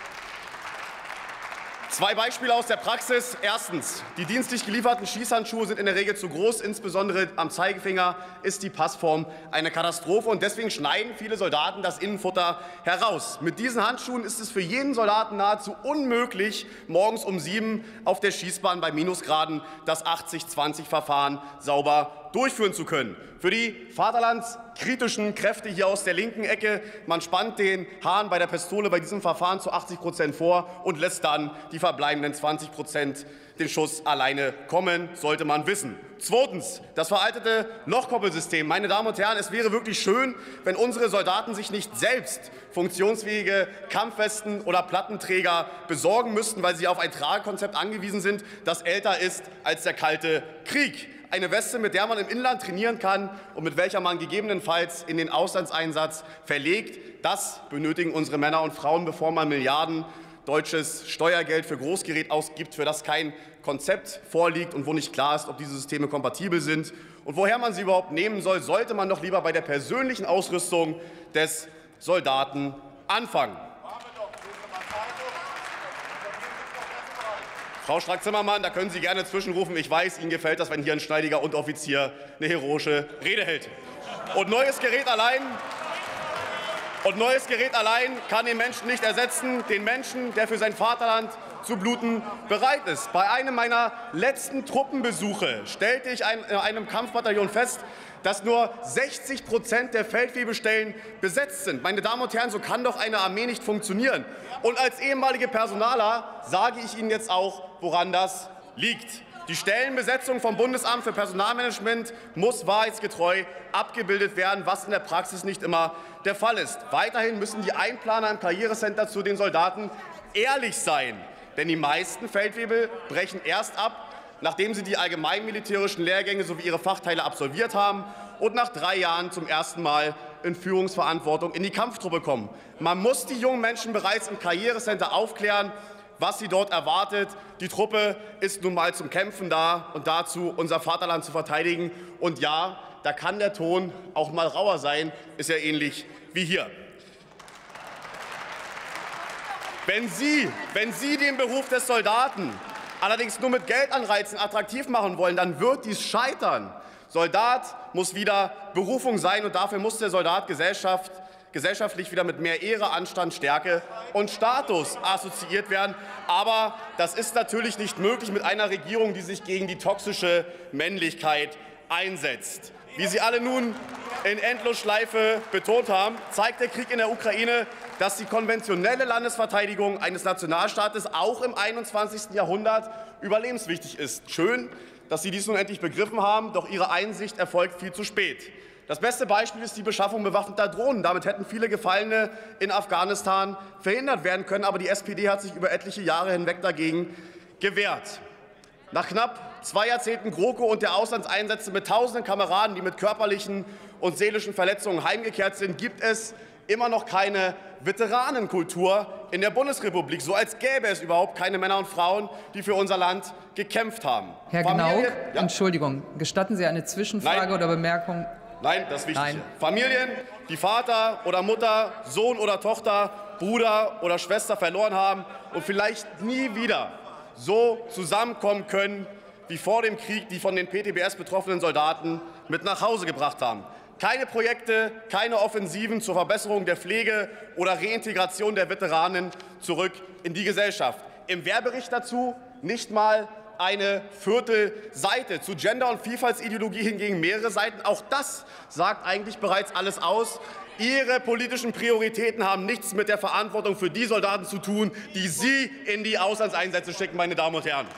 Zwei Beispiele aus der Praxis. Erstens. Die dienstlich gelieferten Schießhandschuhe sind in der Regel zu groß. Insbesondere am Zeigefinger ist die Passform eine Katastrophe. Und deswegen schneiden viele Soldaten das Innenfutter heraus. Mit diesen Handschuhen ist es für jeden Soldaten nahezu unmöglich, morgens um sieben auf der Schießbahn bei Minusgraden das achtzig zwanzig Verfahren sauber durchführen zu können. Für die vaterlandskritischen Kräfte hier aus der linken Ecke: Man spannt den Hahn bei der Pistole bei diesem Verfahren zu achtzig Prozent vor und lässt dann die verbleibenden zwanzig Prozent den Schuss alleine kommen, sollte man wissen. Zweitens. Das veraltete Lochkoppelsystem. Meine Damen und Herren, es wäre wirklich schön, wenn unsere Soldaten sich nicht selbst funktionsfähige Kampfwesten oder Plattenträger besorgen müssten, weil sie auf ein Tragekonzept angewiesen sind, das älter ist als der Kalte Krieg. Eine Weste, mit der man im Inland trainieren kann und mit welcher man gegebenenfalls in den Auslandseinsatz verlegt. Das benötigen unsere Männer und Frauen, bevor man Milliarden deutsches Steuergeld für Großgerät ausgibt, für das kein Konzept vorliegt und wo nicht klar ist, ob diese Systeme kompatibel sind. Und woher man sie überhaupt nehmen soll, sollte man doch lieber bei der persönlichen Ausrüstung des Soldaten anfangen. Frau Strack-Zimmermann, da können Sie gerne zwischenrufen. Ich weiß, Ihnen gefällt das, wenn hier ein schneidiger Unteroffizier eine heroische Rede hält. Und neues Gerät allein, und neues Gerät allein kann den Menschen nicht ersetzen, den Menschen, der für sein Vaterland zu bluten bereit ist. Bei einem meiner letzten Truppenbesuche stellte ich in einem Kampfbataillon fest, dass nur sechzig Prozent der Feldwebelstellen besetzt sind. Meine Damen und Herren, so kann doch eine Armee nicht funktionieren. Und als ehemalige Personaler sage ich Ihnen jetzt auch, woran das liegt. Die Stellenbesetzung vom Bundesamt für Personalmanagement muss wahrheitsgetreu abgebildet werden, was in der Praxis nicht immer der Fall ist. Weiterhin müssen die Einplaner im Karrierecenter zu den Soldaten ehrlich sein. Denn die meisten Feldwebel brechen erst ab, nachdem sie die allgemeinmilitärischen Lehrgänge sowie ihre Fachteile absolviert haben und nach drei Jahren zum ersten Mal in Führungsverantwortung in die Kampftruppe kommen. Man muss die jungen Menschen bereits im Karrierecenter aufklären, was sie dort erwartet. Die Truppe ist nun mal zum Kämpfen da und dazu, unser Vaterland zu verteidigen. Und ja, da kann der Ton auch mal rauer sein, ist ja ähnlich wie hier. Wenn Sie, wenn Sie den Beruf des Soldaten allerdings nur mit Geldanreizen attraktiv machen wollen, dann wird dies scheitern. Soldat muss wieder Berufung sein, und dafür muss der Soldat Gesellschaft, gesellschaftlich wieder mit mehr Ehre, Anstand, Stärke und Status assoziiert werden. Aber das ist natürlich nicht möglich mit einer Regierung, die sich gegen die toxische Männlichkeit einsetzt. Wie Sie alle nun in Endlosschleife betont haben, zeigt der Krieg in der Ukraine, dass die konventionelle Landesverteidigung eines Nationalstaates auch im einundzwanzigsten Jahrhundert überlebenswichtig ist. Schön, dass Sie dies nun endlich begriffen haben, doch Ihre Einsicht erfolgt viel zu spät. Das beste Beispiel ist die Beschaffung bewaffneter Drohnen. Damit hätten viele Gefallene in Afghanistan verhindert werden können, aber die S P D hat sich über etliche Jahre hinweg dagegen gewehrt. Nach knapp zwei Jahrzehnten GroKo und der Auslandseinsätze mit tausenden Kameraden, die mit körperlichen und seelischen Verletzungen heimgekehrt sind, gibt es immer noch keine Veteranenkultur in der Bundesrepublik, so als gäbe es überhaupt keine Männer und Frauen, die für unser Land gekämpft haben. Herr Gnauk, ja. Entschuldigung, gestatten Sie eine Zwischenfrage Nein. oder Bemerkung? Nein, das ist wichtig. Nein. Familien, die Vater oder Mutter, Sohn oder Tochter, Bruder oder Schwester verloren haben und vielleicht nie wieder so zusammenkommen können wie vor dem Krieg, die von den P T B S betroffenen Soldaten mit nach Hause gebracht haben. Keine Projekte, keine Offensiven zur Verbesserung der Pflege oder Reintegration der Veteranen zurück in die Gesellschaft. Im Wehrbericht dazu nicht mal eine Viertelseite. Zu Gender- und Vielfaltsideologie hingegen mehrere Seiten. Auch das sagt eigentlich bereits alles aus. Ihre politischen Prioritäten haben nichts mit der Verantwortung für die Soldaten zu tun, die Sie in die Auslandseinsätze schicken, meine Damen und Herren.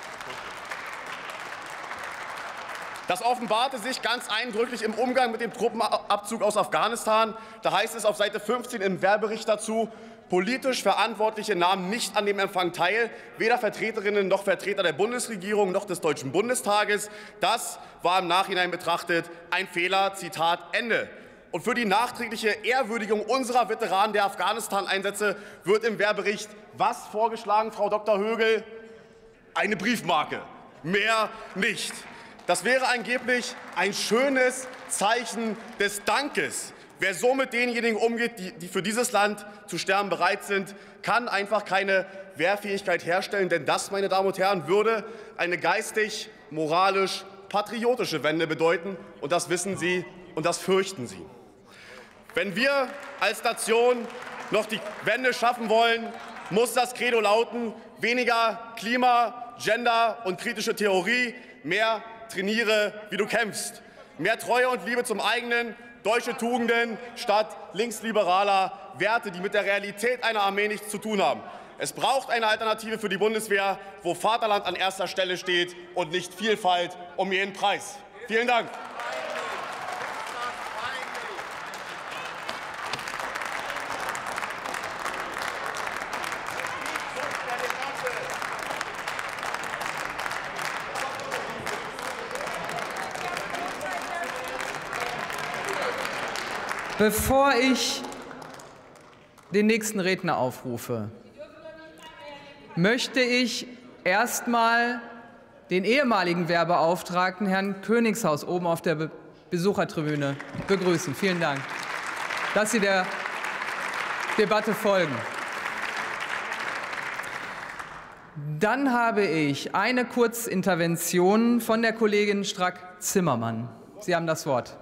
Das offenbarte sich ganz eindrücklich im Umgang mit dem Truppenabzug aus Afghanistan. Da heißt es auf Seite fünfzehn im Wehrbericht dazu: Politisch Verantwortliche nahmen nicht an dem Empfang teil, weder Vertreterinnen noch Vertreter der Bundesregierung noch des Deutschen Bundestages. Das war im Nachhinein betrachtet ein Fehler. Zitat Ende. Und für die nachträgliche Ehrwürdigung unserer Veteranen der Afghanistan-Einsätze wird im Wehrbericht was vorgeschlagen, Frau Doktor Högel? Eine Briefmarke. Mehr nicht. Das wäre angeblich ein schönes Zeichen des Dankes. Wer so mit denjenigen umgeht, die, die für dieses Land zu sterben bereit sind, kann einfach keine Wehrfähigkeit herstellen. Denn das, meine Damen und Herren, würde eine geistig, moralisch, patriotische Wende bedeuten. Und das wissen Sie und das fürchten Sie. Wenn wir als Nation noch die Wende schaffen wollen, muss das Credo lauten: weniger Klima, Gender und kritische Theorie, mehr trainiere, wie du kämpfst. Mehr Treue und Liebe zum eigenen, deutsche Tugenden statt linksliberaler Werte, die mit der Realität einer Armee nichts zu tun haben. Es braucht eine Alternative für die Bundeswehr, wo Vaterland an erster Stelle steht und nicht Vielfalt um jeden Preis. Vielen Dank. Bevor ich den nächsten Redner aufrufe, möchte ich erst mal den ehemaligen Wehrbeauftragten, Herrn Königshaus, oben auf der Be- Besuchertribüne begrüßen. Vielen Dank, dass Sie der Debatte folgen. Dann habe ich eine Kurzintervention von der Kollegin Strack-Zimmermann. Sie haben das Wort.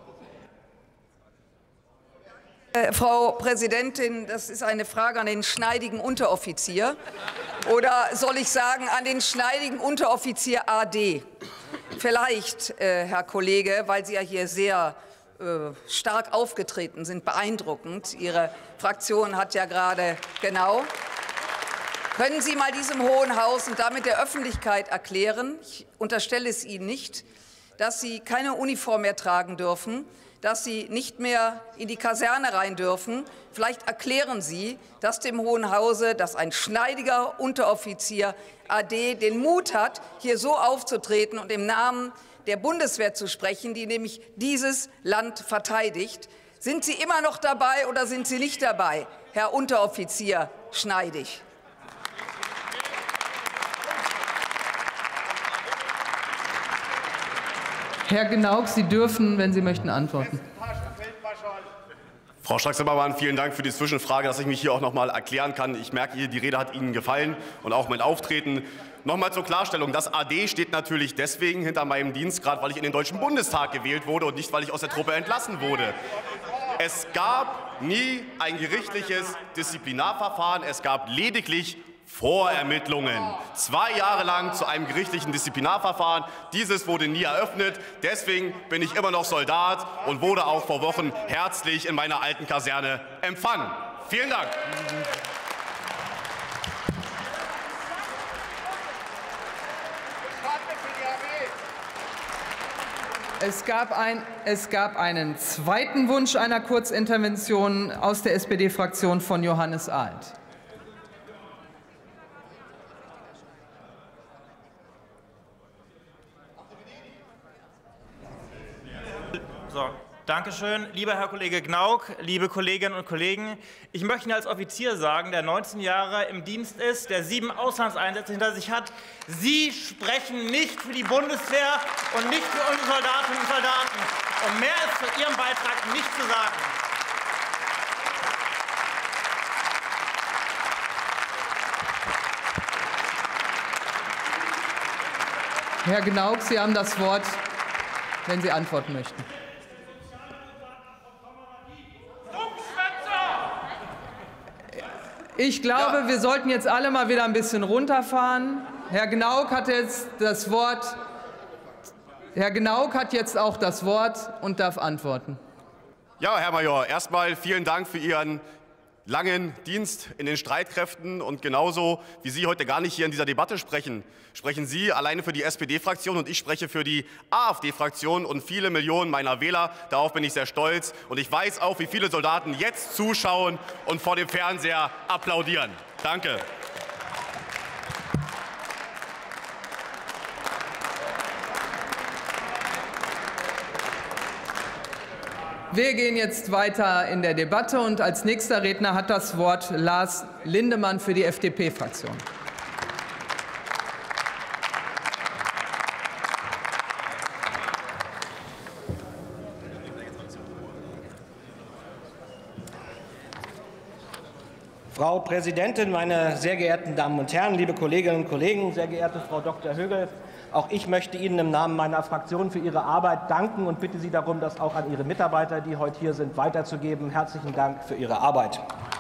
Äh, Frau Präsidentin, das ist eine Frage an den schneidigen Unteroffizier. Oder soll ich sagen, an den schneidigen Unteroffizier A D. Vielleicht, äh, Herr Kollege, weil Sie ja hier sehr äh, stark aufgetreten sind, beeindruckend. Ihre Fraktion hat ja gerade genau. Können Sie mal diesem Hohen Haus und damit der Öffentlichkeit erklären, ich unterstelle es Ihnen nicht, dass Sie keine Uniform mehr tragen dürfen, dass Sie nicht mehr in die Kaserne rein dürfen. Vielleicht erklären Sie das dem Hohen Hause, dass ein schneidiger Unteroffizier A D den Mut hat, hier so aufzutreten und im Namen der Bundeswehr zu sprechen, die nämlich dieses Land verteidigt. Sind Sie immer noch dabei oder sind Sie nicht dabei, Herr Unteroffizier Schneidig? Herr Gnauk, Sie dürfen, wenn Sie möchten, antworten. Frau Strack-Zimmermann, vielen Dank für die Zwischenfrage, dass ich mich hier auch noch mal erklären kann. Ich merke, die Rede hat Ihnen gefallen und auch mein Auftreten. Noch mal zur Klarstellung: Das A D steht natürlich deswegen hinter meinem Dienstgrad, weil ich in den Deutschen Bundestag gewählt wurde und nicht, weil ich aus der Truppe entlassen wurde. Es gab nie ein gerichtliches Disziplinarverfahren. Es gab lediglich Vorermittlungen. Zwei Jahre lang zu einem gerichtlichen Disziplinarverfahren. Dieses wurde nie eröffnet. Deswegen bin ich immer noch Soldat und wurde auch vor Wochen herzlich in meiner alten Kaserne empfangen. Vielen Dank. Es gab, ein, es gab einen zweiten Wunsch einer Kurzintervention aus der S P D-Fraktion von Johannes Alt. So, danke schön. Lieber Herr Kollege Gnauk, liebe Kolleginnen und Kollegen, ich möchte Ihnen als Offizier sagen, der neunzehn Jahre im Dienst ist, der sieben Auslandseinsätze hinter sich hat: Sie sprechen nicht für die Bundeswehr und nicht für unsere Soldatinnen und Soldaten. Und mehr ist zu Ihrem Beitrag nicht zu sagen. Herr Gnauk, Sie haben das Wort, wenn Sie antworten möchten. Ich glaube, wir sollten jetzt alle mal wieder ein bisschen runterfahren. Herr Gnauk hat jetzt das Wort. Herr Gnauk hat jetzt auch das Wort und darf antworten. Ja, Herr Major, erst einmal vielen Dank für Ihren langen Dienst in den Streitkräften. Und genauso wie Sie heute gar nicht hier in dieser Debatte sprechen, sprechen Sie alleine für die S P D-Fraktion und ich spreche für die A f D-Fraktion und viele Millionen meiner Wähler. Darauf bin ich sehr stolz. Und ich weiß auch, wie viele Soldaten jetzt zuschauen und vor dem Fernseher applaudieren. Danke. Wir gehen jetzt weiter in der Debatte und als nächster Redner hat das Wort Lars Lindemann für die F D P-Fraktion. Frau Präsidentin, meine sehr geehrten Damen und Herren, liebe Kolleginnen und Kollegen, sehr geehrte Frau Doktor Högel! Auch ich möchte Ihnen im Namen meiner Fraktion für Ihre Arbeit danken und bitte Sie darum, das auch an Ihre Mitarbeiter, die heute hier sind, weiterzugeben. Herzlichen Dank für Ihre Arbeit.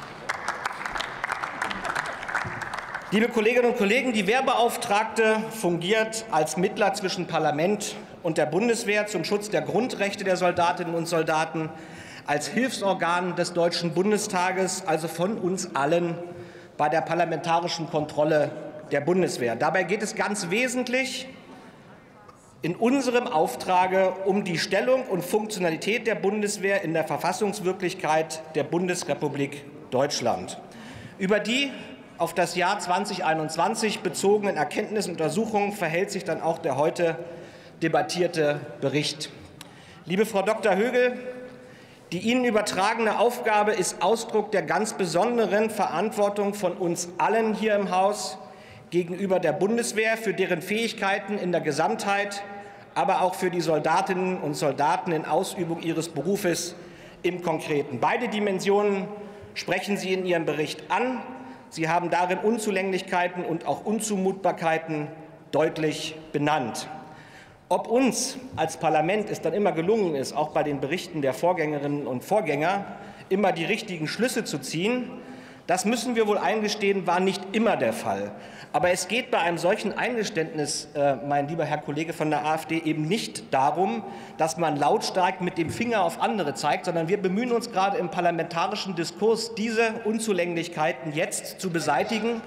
Liebe Kolleginnen und Kollegen, die Wehrbeauftragte fungiert als Mittler zwischen Parlament und der Bundeswehr zum Schutz der Grundrechte der Soldatinnen und Soldaten, als Hilfsorgan des Deutschen Bundestages, also von uns allen, bei der parlamentarischen Kontrolle der Bundeswehr. Dabei geht es ganz wesentlich in unserem Auftrage um die Stellung und Funktionalität der Bundeswehr in der Verfassungswirklichkeit der Bundesrepublik Deutschland. Über die auf das Jahr zweitausendeinundzwanzig bezogenen Erkenntnisse und Untersuchungen verhält sich dann auch der heute debattierte Bericht. Liebe Frau Doktor Högel, die Ihnen übertragene Aufgabe ist Ausdruck der ganz besonderen Verantwortung von uns allen hier im Haus gegenüber der Bundeswehr, für deren Fähigkeiten in der Gesamtheit, aber auch für die Soldatinnen und Soldaten in Ausübung ihres Berufes im Konkreten. Beide Dimensionen sprechen Sie in Ihrem Bericht an. Sie haben darin Unzulänglichkeiten und auch Unzumutbarkeiten deutlich benannt. Ob uns als Parlament es dann immer gelungen ist, auch bei den Berichten der Vorgängerinnen und Vorgänger immer die richtigen Schlüsse zu ziehen, das müssen wir wohl eingestehen, war nicht immer der Fall. Aber es geht bei einem solchen Eingeständnis, äh, mein lieber Herr Kollege von der AfD, eben nicht darum, dass man lautstark mit dem Finger auf andere zeigt, sondern wir bemühen uns gerade im parlamentarischen Diskurs, diese Unzulänglichkeiten jetzt zu beseitigen.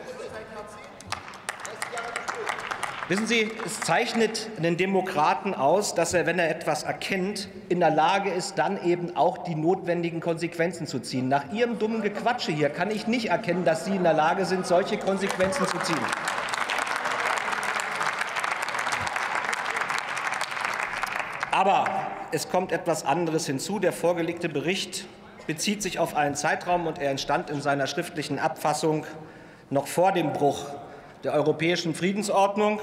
Wissen Sie, es zeichnet einen Demokraten aus, dass er, wenn er etwas erkennt, in der Lage ist, dann eben auch die notwendigen Konsequenzen zu ziehen. Nach Ihrem dummen Gequatsche hier kann ich nicht erkennen, dass Sie in der Lage sind, solche Konsequenzen zu ziehen. Aber es kommt etwas anderes hinzu. Der vorgelegte Bericht bezieht sich auf einen Zeitraum, und er entstand in seiner schriftlichen Abfassung noch vor dem Bruch der europäischen Friedensordnung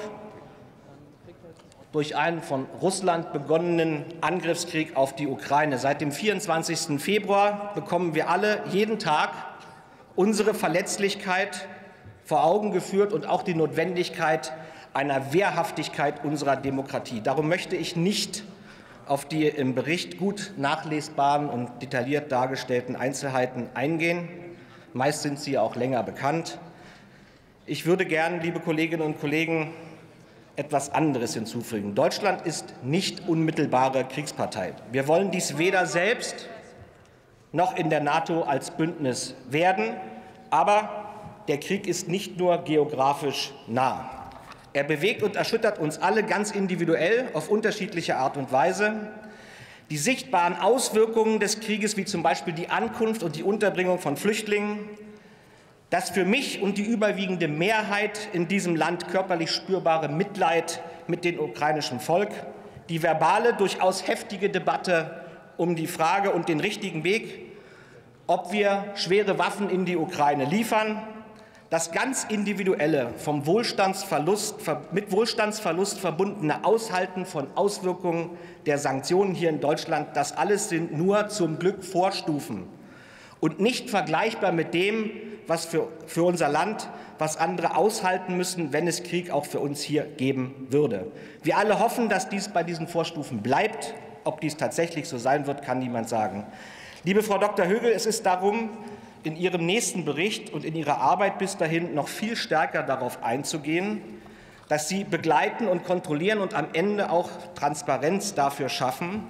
durch einen von Russland begonnenen Angriffskrieg auf die Ukraine. Seit dem vierundzwanzigsten Februar bekommen wir alle jeden Tag unsere Verletzlichkeit vor Augen geführt und auch die Notwendigkeit einer Wehrhaftigkeit unserer Demokratie. Darum möchte ich nicht auf die im Bericht gut nachlesbaren und detailliert dargestellten Einzelheiten eingehen. Meist sind sie auch länger bekannt. Ich würde gern, liebe Kolleginnen und Kollegen, etwas anderes hinzufügen. Deutschland ist nicht unmittelbare Kriegspartei. Wir wollen dies weder selbst noch in der NATO als Bündnis werden. Aber der Krieg ist nicht nur geografisch nah. Er bewegt und erschüttert uns alle ganz individuell auf unterschiedliche Art und Weise. Die sichtbaren Auswirkungen des Krieges, wie zum Beispiel die Ankunft und die Unterbringung von Flüchtlingen, das für mich und die überwiegende Mehrheit in diesem Land körperlich spürbare Mitleid mit dem ukrainischen Volk, die verbale, durchaus heftige Debatte um die Frage und den richtigen Weg, ob wir schwere Waffen in die Ukraine liefern, das ganz individuelle, vom Wohlstandsverlust, mit Wohlstandsverlust verbundene Aushalten von Auswirkungen der Sanktionen hier in Deutschland, das alles sind nur zum Glück Vorstufen und nicht vergleichbar mit dem, was für, für unser Land, was andere aushalten müssen, wenn es Krieg auch für uns hier geben würde. Wir alle hoffen, dass dies bei diesen Vorstufen bleibt. Ob dies tatsächlich so sein wird, kann niemand sagen. Liebe Frau Doktor Högel, es ist darum, in Ihrem nächsten Bericht und in Ihrer Arbeit bis dahin noch viel stärker darauf einzugehen, dass Sie begleiten und kontrollieren und am Ende auch Transparenz dafür schaffen,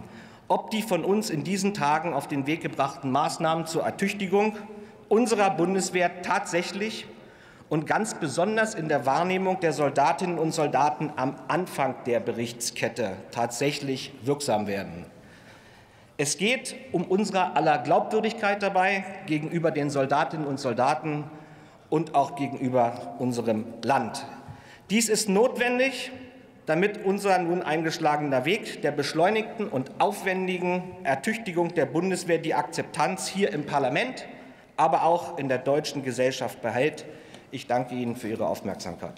ob die von uns in diesen Tagen auf den Weg gebrachten Maßnahmen zur Ertüchtigung unserer Bundeswehr tatsächlich und ganz besonders in der Wahrnehmung der Soldatinnen und Soldaten am Anfang der Berichtskette tatsächlich wirksam werden. Es geht um unsere aller Glaubwürdigkeit dabei gegenüber den Soldatinnen und Soldaten und auch gegenüber unserem Land. Dies ist notwendig, damit unser nun eingeschlagener Weg der beschleunigten und aufwendigen Ertüchtigung der Bundeswehr die Akzeptanz hier im Parlament, aber auch in der deutschen Gesellschaft behält. Ich danke Ihnen für Ihre Aufmerksamkeit.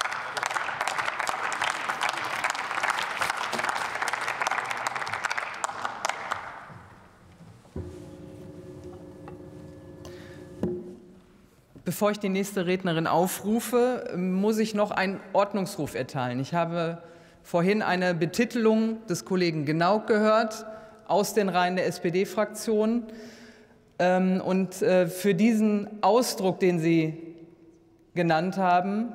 Bevor ich die nächste Rednerin aufrufe, muss ich noch einen Ordnungsruf erteilen. Ich habe vorhin eine Betitelung des Kollegen Gnauk gehört aus den Reihen der S P D-Fraktion. Und für diesen Ausdruck, den Sie genannt haben,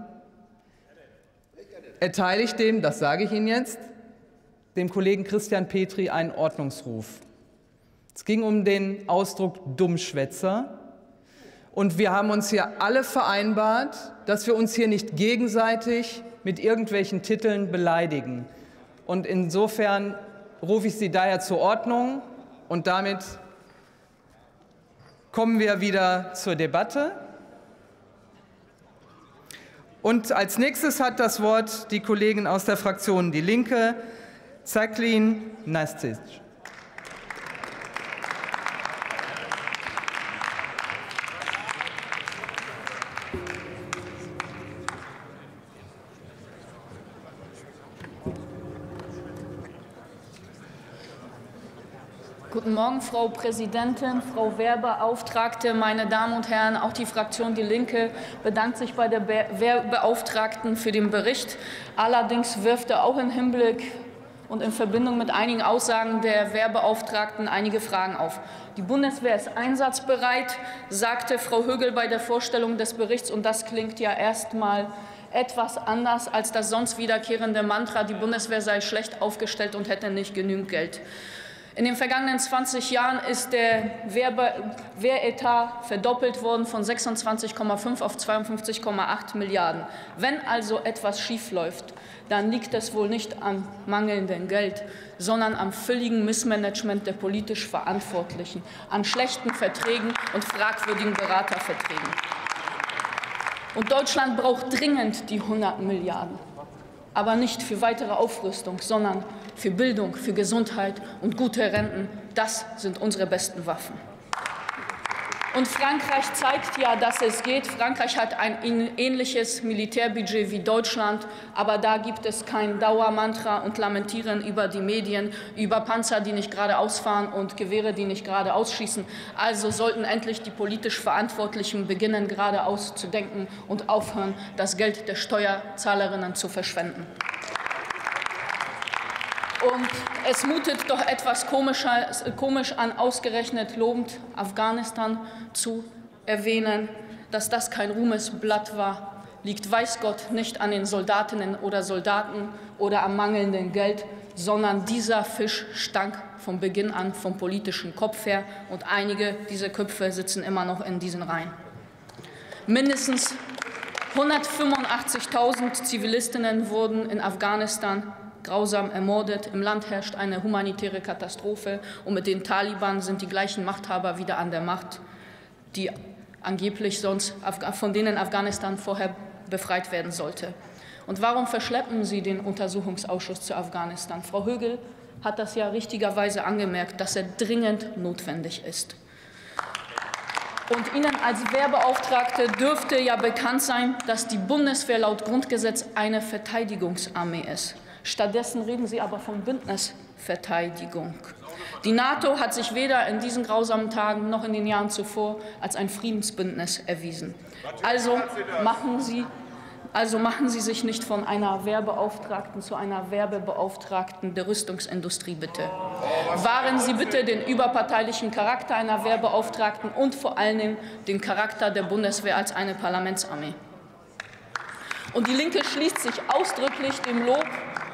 erteile ich dem, das sage ich Ihnen jetzt, dem Kollegen Christian Petri einen Ordnungsruf. Es ging um den Ausdruck Dummschwätzer. Und wir haben uns hier alle vereinbart, dass wir uns hier nicht gegenseitig mit irgendwelchen Titeln beleidigen. Und insofern rufe ich Sie daher zur Ordnung. Und damit kommen wir wieder zur Debatte. Und als nächstes hat das Wort die Kollegin aus der Fraktion Die Linke, Zaklin Nastic. Guten Morgen, Frau Präsidentin, Frau Wehrbeauftragte, meine Damen und Herren. Auch die Fraktion Die Linke bedankt sich bei der Wehrbeauftragten für den Bericht. Allerdings wirft er auch im Hinblick und in Verbindung mit einigen Aussagen der Wehrbeauftragten einige Fragen auf. Die Bundeswehr ist einsatzbereit, sagte Frau Högel bei der Vorstellung des Berichts. Und das klingt ja erst mal etwas anders als das sonst wiederkehrende Mantra, die Bundeswehr sei schlecht aufgestellt und hätte nicht genügend Geld. In den vergangenen zwanzig Jahren ist der Wehretat verdoppelt worden von sechsundzwanzig Komma fünf auf zweiundfünfzig Komma acht Milliarden. Wenn also etwas schiefläuft, dann liegt es wohl nicht am mangelnden Geld, sondern am völligen Missmanagement der politisch Verantwortlichen, an schlechten Verträgen und fragwürdigen Beraterverträgen. Und Deutschland braucht dringend die hundert Milliarden. Aber nicht für weitere Aufrüstung, sondern für Bildung, für Gesundheit und gute Renten. Das sind unsere besten Waffen. Und Frankreich zeigt ja, dass es geht. Frankreich hat ein ähnliches Militärbudget wie Deutschland, aber da gibt es kein Dauermantra und Lamentieren über die Medien, über Panzer, die nicht gerade ausfahren und Gewehre, die nicht gerade ausschießen. Also sollten endlich die politisch Verantwortlichen beginnen, geradeaus zu denken und aufhören, das Geld der Steuerzahlerinnen zu verschwenden. Und es mutet doch etwas komisch an, ausgerechnet lobend Afghanistan zu erwähnen. Dass das kein Ruhmesblatt war, liegt weiß Gott nicht an den Soldatinnen oder Soldaten oder am mangelnden Geld, sondern dieser Fisch stank von Beginn an vom politischen Kopf her. Und einige dieser Köpfe sitzen immer noch in diesen Reihen. Mindestens hundertfünfundachtzigtausend Zivilistinnen wurden in Afghanistan grausam ermordet. Im Land herrscht eine humanitäre Katastrophe. Und mit den Taliban sind die gleichen Machthaber wieder an der Macht, die angeblich sonst von denen Afghanistan vorher befreit werden sollte. Und warum verschleppen Sie den Untersuchungsausschuss zu Afghanistan? Frau Högel hat das ja richtigerweise angemerkt, dass er dringend notwendig ist. Und Ihnen als Wehrbeauftragte dürfte ja bekannt sein, dass die Bundeswehr laut Grundgesetz eine Verteidigungsarmee ist. Stattdessen reden Sie aber von Bündnisverteidigung. Die NATO hat sich weder in diesen grausamen Tagen noch in den Jahren zuvor als ein Friedensbündnis erwiesen. Also machen Sie, also machen Sie sich nicht von einer Wehrbeauftragten zu einer Werbebeauftragten der Rüstungsindustrie, bitte. Wahren Sie bitte den überparteilichen Charakter einer Wehrbeauftragten und vor allen Dingen den Charakter der Bundeswehr als eine Parlamentsarmee. Und die Linke schließt sich ausdrücklich dem Lob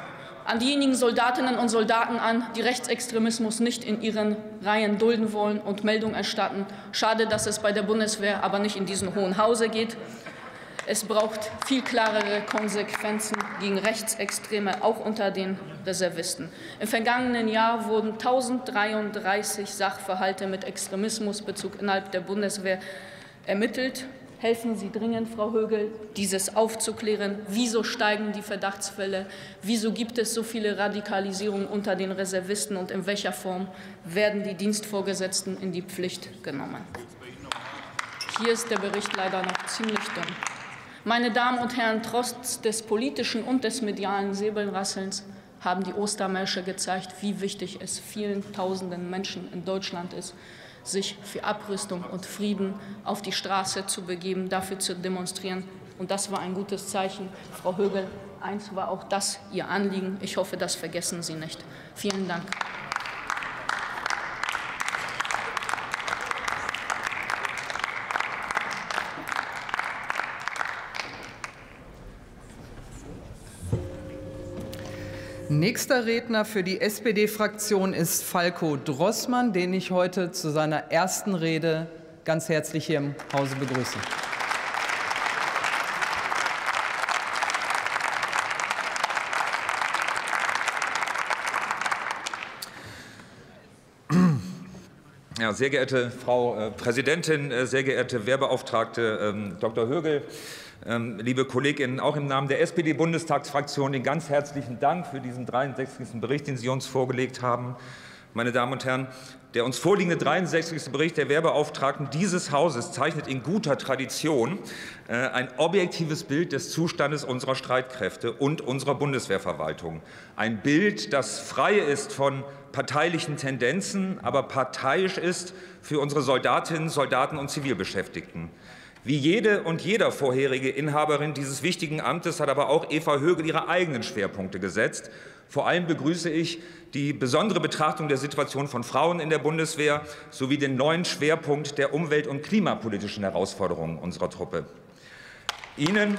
an diejenigen Soldatinnen und Soldaten an, die Rechtsextremismus nicht in ihren Reihen dulden wollen und Meldung erstatten. Schade, dass es bei der Bundeswehr aber nicht in diesen Hohen Hause geht. Es braucht viel klarere Konsequenzen gegen Rechtsextreme, auch unter den Reservisten. Im vergangenen Jahr wurden tausenddreiunddreißig Sachverhalte mit Extremismusbezug innerhalb der Bundeswehr ermittelt. Helfen Sie dringend, Frau Högel, dieses aufzuklären. Wieso steigen die Verdachtsfälle? Wieso gibt es so viele Radikalisierungen unter den Reservisten? Und in welcher Form werden die Dienstvorgesetzten in die Pflicht genommen? Hier ist der Bericht leider noch ziemlich dünn. Meine Damen und Herren, trotz des politischen und des medialen Säbelrasselns haben die Ostermärsche gezeigt, wie wichtig es vielen Tausenden Menschen in Deutschland ist, sich für Abrüstung und Frieden auf die Straße zu begeben, dafür zu demonstrieren. Und das war ein gutes Zeichen. Frau Högel, eins war auch das Ihr Anliegen. Ich hoffe, das vergessen Sie nicht. Vielen Dank. Nächster Redner für die S P D-Fraktion ist Falko Droßmann, den ich heute zu seiner ersten Rede ganz herzlich hier im Hause begrüße. Ja, sehr geehrte Frau Präsidentin, sehr geehrte Wehrbeauftragte Doktor Högel, liebe Kolleginnen, auch im Namen der S P D-Bundestagsfraktion den ganz herzlichen Dank für diesen dreiundsechzigsten Bericht, den Sie uns vorgelegt haben. Meine Damen und Herren, der uns vorliegende dreiundsechzigste Bericht der Wehrbeauftragten dieses Hauses zeichnet in guter Tradition ein objektives Bild des Zustandes unserer Streitkräfte und unserer Bundeswehrverwaltung. Ein Bild, das frei ist von parteilichen Tendenzen, aber parteiisch ist für unsere Soldatinnen, Soldaten und Zivilbeschäftigten. Wie jede und jeder vorherige Inhaberin dieses wichtigen Amtes hat aber auch Eva Högel ihre eigenen Schwerpunkte gesetzt. Vor allem begrüße ich die besondere Betrachtung der Situation von Frauen in der Bundeswehr sowie den neuen Schwerpunkt der umwelt- und klimapolitischen Herausforderungen unserer Truppe. Ihnen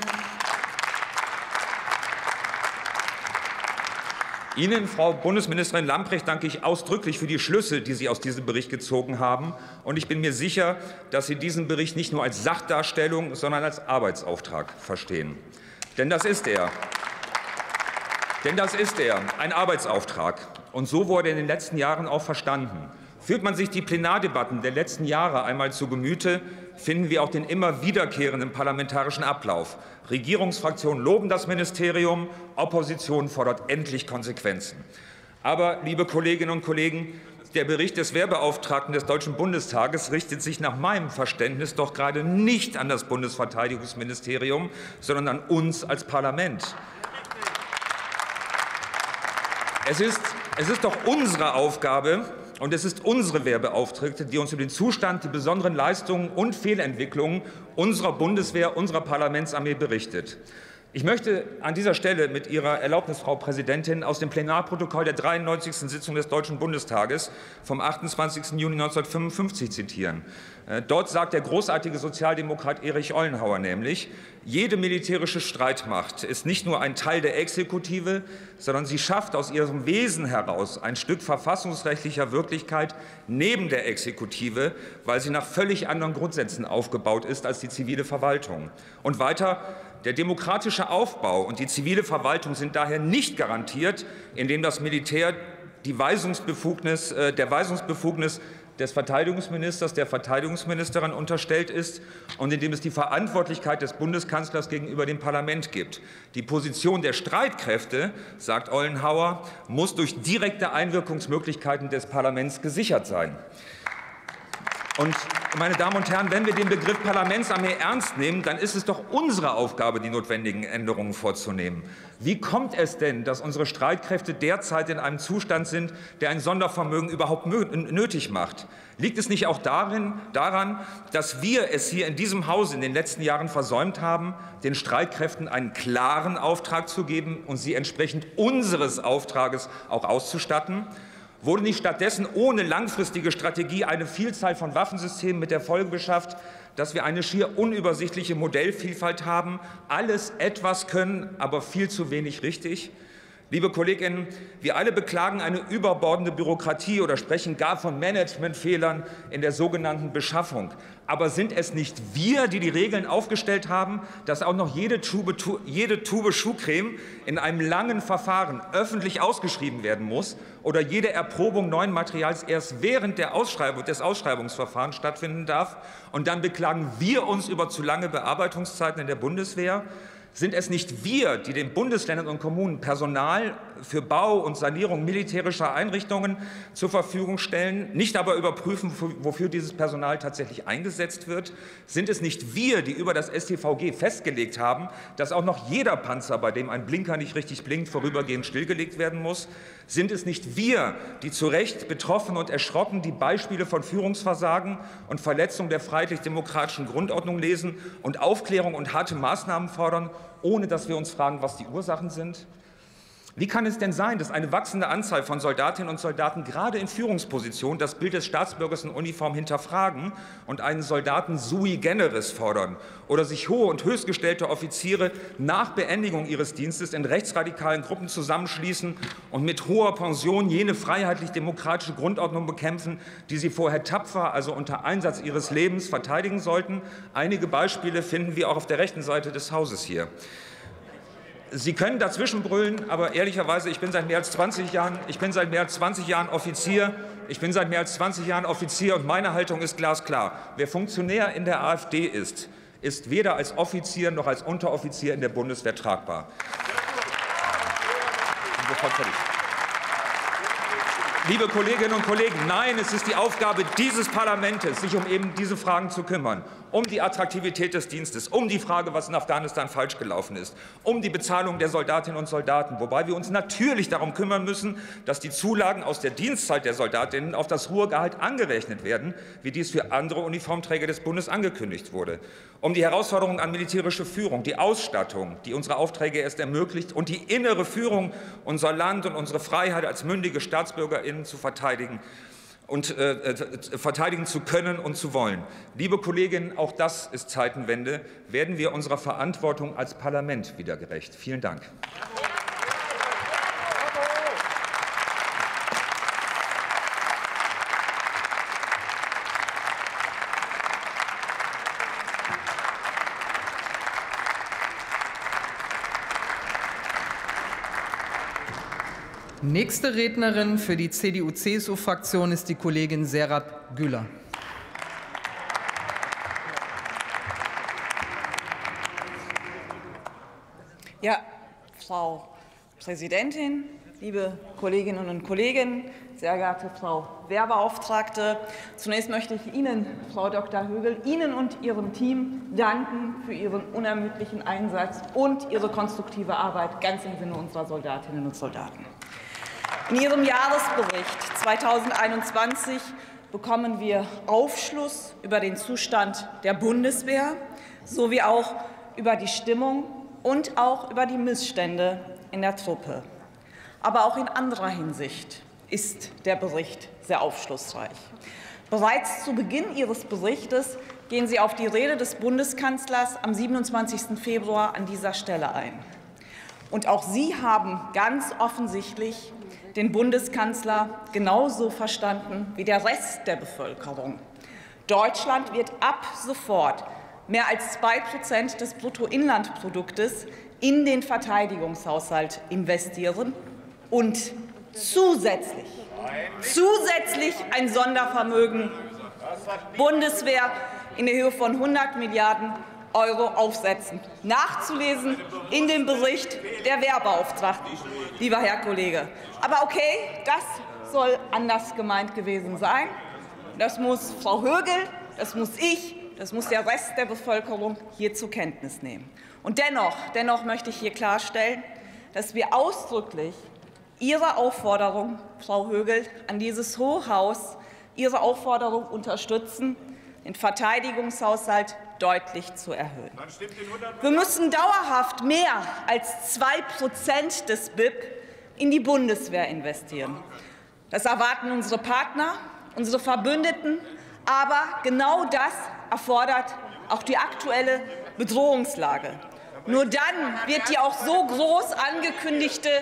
Ihnen, Frau Bundesministerin Lambrecht, danke ich ausdrücklich für die Schlüsse, die Sie aus diesem Bericht gezogen haben. Und ich bin mir sicher, dass Sie diesen Bericht nicht nur als Sachdarstellung, sondern als Arbeitsauftrag verstehen. Denn das ist er. Denn das ist er, ein Arbeitsauftrag. Und so wurde er in den letzten Jahren auch verstanden. Führt man sich die Plenardebatten der letzten Jahre einmal zu Gemüte, finden wir auch den immer wiederkehrenden parlamentarischen Ablauf. Regierungsfraktionen loben das Ministerium, Opposition fordert endlich Konsequenzen. Aber, liebe Kolleginnen und Kollegen, der Bericht des Wehrbeauftragten des Deutschen Bundestages richtet sich nach meinem Verständnis doch gerade nicht an das Bundesverteidigungsministerium, sondern an uns als Parlament. Es ist, es ist doch unsere Aufgabe, und es ist unsere Wehrbeauftragte, die uns über den Zustand, die besonderen Leistungen und Fehlentwicklungen unserer Bundeswehr, unserer Parlamentsarmee berichtet. Ich möchte an dieser Stelle mit Ihrer Erlaubnis, Frau Präsidentin, aus dem Plenarprotokoll der dreiundneunzigsten Sitzung des Deutschen Bundestages vom achtundzwanzigsten Juni neunzehnhundertfünfundfünfzig zitieren. Dort sagt der großartige Sozialdemokrat Erich Ollenhauer nämlich: Jede militärische Streitmacht ist nicht nur ein Teil der Exekutive, sondern sie schafft aus ihrem Wesen heraus ein Stück verfassungsrechtlicher Wirklichkeit neben der Exekutive, weil sie nach völlig anderen Grundsätzen aufgebaut ist als die zivile Verwaltung. Und weiter: Der demokratische Aufbau und die zivile Verwaltung sind daher nicht garantiert, indem das Militär die Weisungsbefugnis, äh, der Weisungsbefugnis des Verteidigungsministers, der Verteidigungsministerin unterstellt ist und indem es die Verantwortlichkeit des Bundeskanzlers gegenüber dem Parlament gibt. Die Position der Streitkräfte, sagt Ollenhauer, muss durch direkte Einwirkungsmöglichkeiten des Parlaments gesichert sein. Und, meine Damen und Herren, wenn wir den Begriff Parlamentsarmee ernst nehmen, dann ist es doch unsere Aufgabe, die notwendigen Änderungen vorzunehmen. Wie kommt es denn, dass unsere Streitkräfte derzeit in einem Zustand sind, der ein Sondervermögen überhaupt nötig macht? Liegt es nicht auch darin, daran, dass wir es hier in diesem Hause in den letzten Jahren versäumt haben, den Streitkräften einen klaren Auftrag zu geben und sie entsprechend unseres Auftrages auch auszustatten? Wurde nicht stattdessen ohne langfristige Strategie eine Vielzahl von Waffensystemen mit der Folge beschafft, dass wir eine schier unübersichtliche Modellvielfalt haben, alles etwas können, aber viel zu wenig richtig? Liebe Kolleginnen, wir alle beklagen eine überbordende Bürokratie oder sprechen gar von Managementfehlern in der sogenannten Beschaffung. Aber sind es nicht wir, die die Regeln aufgestellt haben, dass auch noch jede Tube, jede Tube Schuhcreme in einem langen Verfahren öffentlich ausgeschrieben werden muss oder jede Erprobung neuen Materials erst während der Ausschreibung, des Ausschreibungsverfahrens stattfinden darf? Und dann beklagen wir uns über zu lange Bearbeitungszeiten in der Bundeswehr? Sind es nicht wir, die den Bundesländern und Kommunen Personal für Bau und Sanierung militärischer Einrichtungen zur Verfügung stellen, nicht aber überprüfen, wofür dieses Personal tatsächlich eingesetzt wird? Sind es nicht wir, die über das S T V G festgelegt haben, dass auch noch jeder Panzer, bei dem ein Blinker nicht richtig blinkt, vorübergehend stillgelegt werden muss? Sind es nicht wir, die zu Recht betroffen und erschrocken die Beispiele von Führungsversagen und Verletzung der freiheitlich-demokratischen Grundordnung lesen und Aufklärung und harte Maßnahmen fordern, ohne dass wir uns fragen, was die Ursachen sind? Wie kann es denn sein, dass eine wachsende Anzahl von Soldatinnen und Soldaten gerade in Führungspositionen das Bild des Staatsbürgers in Uniform hinterfragen und einen Soldaten sui generis fordern oder sich hohe und höchstgestellte Offiziere nach Beendigung ihres Dienstes in rechtsradikalen Gruppen zusammenschließen und mit hoher Pension jene freiheitlich-demokratische Grundordnung bekämpfen, die sie vorher tapfer, also unter Einsatz ihres Lebens, verteidigen sollten? Einige Beispiele finden wir auch auf der rechten Seite des Hauses hier. Sie können dazwischen brüllen, aber ehrlicherweise, ich bin seit mehr als zwanzig Jahren, ich bin seit mehr als zwanzig Jahren Offizier. Ich bin seit mehr als zwanzig Jahren Offizier und meine Haltung ist glasklar. Wer Funktionär in der AfD ist, ist weder als Offizier noch als Unteroffizier in der Bundeswehr tragbar. Liebe Kolleginnen und Kollegen, nein, es ist die Aufgabe dieses Parlaments, sich um eben diese Fragen zu kümmern, um die Attraktivität des Dienstes, um die Frage, was in Afghanistan falsch gelaufen ist, um die Bezahlung der Soldatinnen und Soldaten, wobei wir uns natürlich darum kümmern müssen, dass die Zulagen aus der Dienstzeit der Soldatinnen auf das Ruhegehalt angerechnet werden, wie dies für andere Uniformträger des Bundes angekündigt wurde, um die Herausforderungen an militärische Führung, die Ausstattung, die unsere Aufträge erst ermöglicht, und die innere Führung, unser Land und unsere Freiheit als mündige StaatsbürgerInnen zu verteidigen und äh, verteidigen zu können und zu wollen. Liebe Kolleginnen, auch das ist Zeitenwende. Werden wir unserer Verantwortung als Parlament wieder gerecht. Vielen Dank. Nächste Rednerin für die C D U C S U-Fraktion ist die Kollegin Serap Güler. Ja, Frau Präsidentin, liebe Kolleginnen und Kollegen, sehr geehrte Frau Wehrbeauftragte! Zunächst möchte ich Ihnen, Frau Doktor Högel, Ihnen und Ihrem Team danken für Ihren unermüdlichen Einsatz und Ihre konstruktive Arbeit, ganz im Sinne unserer Soldatinnen und Soldaten. In Ihrem Jahresbericht zweitausendeinundzwanzig bekommen wir Aufschluss über den Zustand der Bundeswehr sowie auch über die Stimmung und auch über die Missstände in der Truppe. Aber auch in anderer Hinsicht ist der Bericht sehr aufschlussreich. Bereits zu Beginn Ihres Berichtes gehen Sie auf die Rede des Bundeskanzlers am siebenundzwanzigsten Februar an dieser Stelle ein. Und auch Sie haben ganz offensichtlich den Bundeskanzler genauso verstanden wie der Rest der Bevölkerung. Deutschland wird ab sofort mehr als zwei Prozent des Bruttoinlandproduktes in den Verteidigungshaushalt investieren und zusätzlich, zusätzlich ein Sondervermögen Bundeswehr in der Höhe von hundert Milliarden Euro aufsetzen. Nachzulesen in dem Bericht der Wehrbeauftragten, lieber Herr Kollege. Aber okay, das soll anders gemeint gewesen sein. Das muss Frau Högel, das muss ich, das muss der Rest der Bevölkerung hier zur Kenntnis nehmen. Und dennoch, dennoch möchte ich hier klarstellen, dass wir ausdrücklich Ihre Aufforderung, Frau Högel, an dieses Hohe Haus, Ihre Aufforderung unterstützen, den Verteidigungshaushalt deutlich zu erhöhen. Wir müssen dauerhaft mehr als zwei Prozent des B I P in die Bundeswehr investieren. Das erwarten unsere Partner, unsere Verbündeten. Aber genau das erfordert auch die aktuelle Bedrohungslage. Nur dann wird die auch so groß angekündigte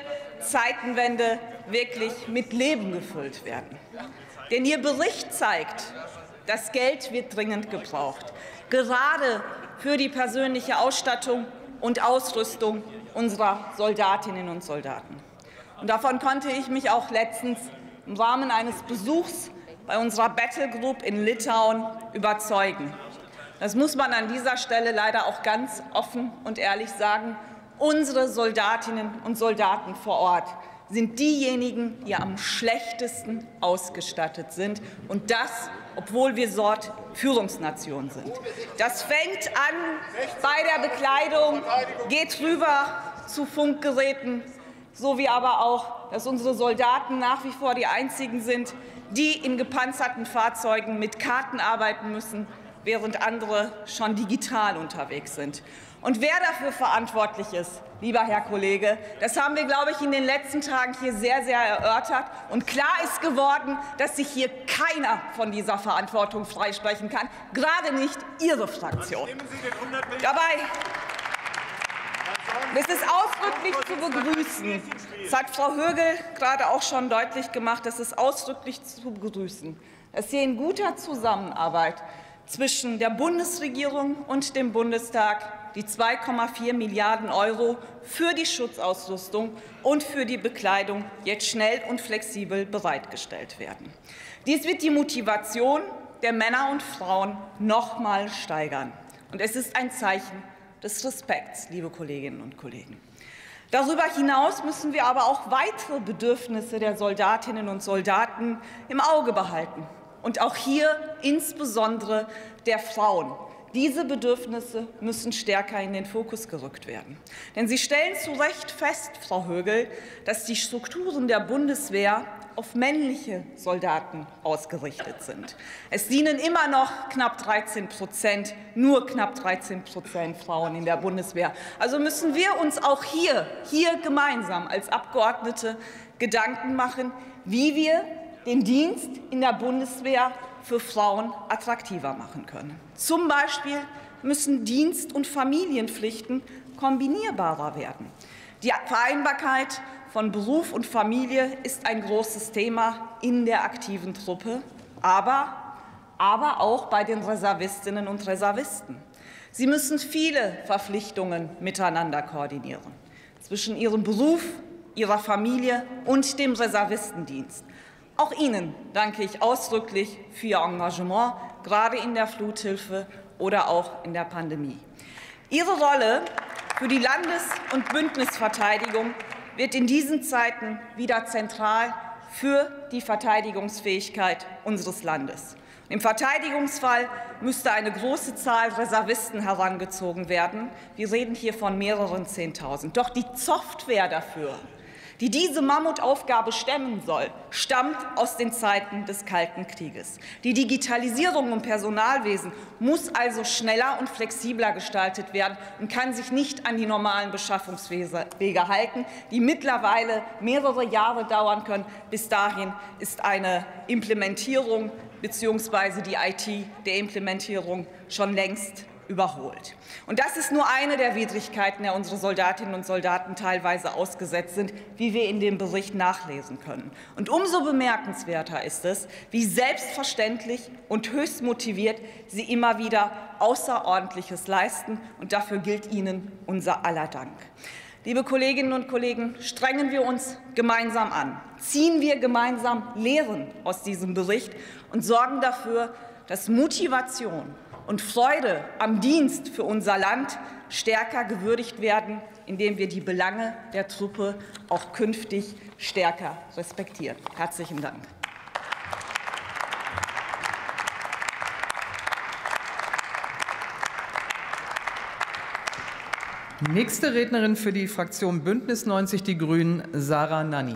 Zeitenwende wirklich mit Leben gefüllt werden. Denn Ihr Bericht zeigt, das Geld wird dringend gebraucht, gerade für die persönliche Ausstattung und Ausrüstung unserer Soldatinnen und Soldaten. Und davon konnte ich mich auch letztens im Rahmen eines Besuchs bei unserer Battle Group in Litauen überzeugen. Das muss man an dieser Stelle leider auch ganz offen und ehrlich sagen. Unsere Soldatinnen und Soldaten vor Ort sind diejenigen, die am schlechtesten ausgestattet sind, und das, obwohl wir dort Führungsnation sind. Das fängt an bei der Bekleidung, geht rüber zu Funkgeräten, sowie aber auch, dass unsere Soldaten nach wie vor die einzigen sind, die in gepanzerten Fahrzeugen mit Karten arbeiten müssen, während andere schon digital unterwegs sind. Und wer dafür verantwortlich ist, lieber Herr Kollege, das haben wir, glaube ich, in den letzten Tagen hier sehr, sehr erörtert. Und klar ist geworden, dass sich hier keiner von dieser Verantwortung freisprechen kann, gerade nicht Ihre Fraktion. Dabei es ist ausdrücklich zu begrüßen. Das hat Frau Högel gerade auch schon deutlich gemacht. Es ist ausdrücklich zu begrüßen, dass hier in guter Zusammenarbeit zwischen der Bundesregierung und dem Bundestag die zwei Komma vier Milliarden Euro für die Schutzausrüstung und für die Bekleidung jetzt schnell und flexibel bereitgestellt werden. Dies wird die Motivation der Männer und Frauen noch mal steigern. Und es ist ein Zeichen des Respekts, liebe Kolleginnen und Kollegen. Darüber hinaus müssen wir aber auch weitere Bedürfnisse der Soldatinnen und Soldaten im Auge behalten. Und auch hier insbesondere der Frauen. Diese Bedürfnisse müssen stärker in den Fokus gerückt werden. Denn Sie stellen zu Recht fest, Frau Högel, dass die Strukturen der Bundeswehr auf männliche Soldaten ausgerichtet sind. Es dienen immer noch knapp dreizehn Prozent, nur knapp dreizehn Prozent Frauen in der Bundeswehr. Also müssen wir uns auch hier, hier gemeinsam als Abgeordnete Gedanken machen, wie wir den Dienst in der Bundeswehr für Frauen attraktiver machen können. Zum Beispiel müssen Dienst- und Familienpflichten kombinierbarer werden. Die Vereinbarkeit von Beruf und Familie ist ein großes Thema in der aktiven Truppe, aber, aber auch bei den Reservistinnen und Reservisten. Sie müssen viele Verpflichtungen miteinander koordinieren, zwischen ihrem Beruf, ihrer Familie und dem Reservistendienst. Auch Ihnen danke ich ausdrücklich für Ihr Engagement, gerade in der Fluthilfe oder auch in der Pandemie. Ihre Rolle für die Landes- und Bündnisverteidigung wird in diesen Zeiten wieder zentral für die Verteidigungsfähigkeit unseres Landes. Im Verteidigungsfall müsste eine große Zahl Reservisten herangezogen werden. Wir reden hier von mehreren Zehntausend. Doch die Software dafür, die diese Mammutaufgabe stemmen soll, stammt aus den Zeiten des Kalten Krieges. Die Digitalisierung im Personalwesen muss also schneller und flexibler gestaltet werden und kann sich nicht an die normalen Beschaffungswege halten, die mittlerweile mehrere Jahre dauern können. Bis dahin ist eine Implementierung bzw. die I T der Implementierung schon längst überholt. Und das ist nur eine der Widrigkeiten, der unsere Soldatinnen und Soldaten teilweise ausgesetzt sind, wie wir in dem Bericht nachlesen können. Und umso bemerkenswerter ist es, wie selbstverständlich und höchst motiviert Sie immer wieder Außerordentliches leisten. Und dafür gilt Ihnen unser aller Dank. Liebe Kolleginnen und Kollegen, strengen wir uns gemeinsam an, ziehen wir gemeinsam Lehren aus diesem Bericht und sorgen dafür, dass Motivation und Freude am Dienst für unser Land stärker gewürdigt werden, indem wir die Belange der Truppe auch künftig stärker respektieren. Herzlichen Dank. Nächste Rednerin für die Fraktion Bündnis neunzig Die Grünen, Sarah Nanni.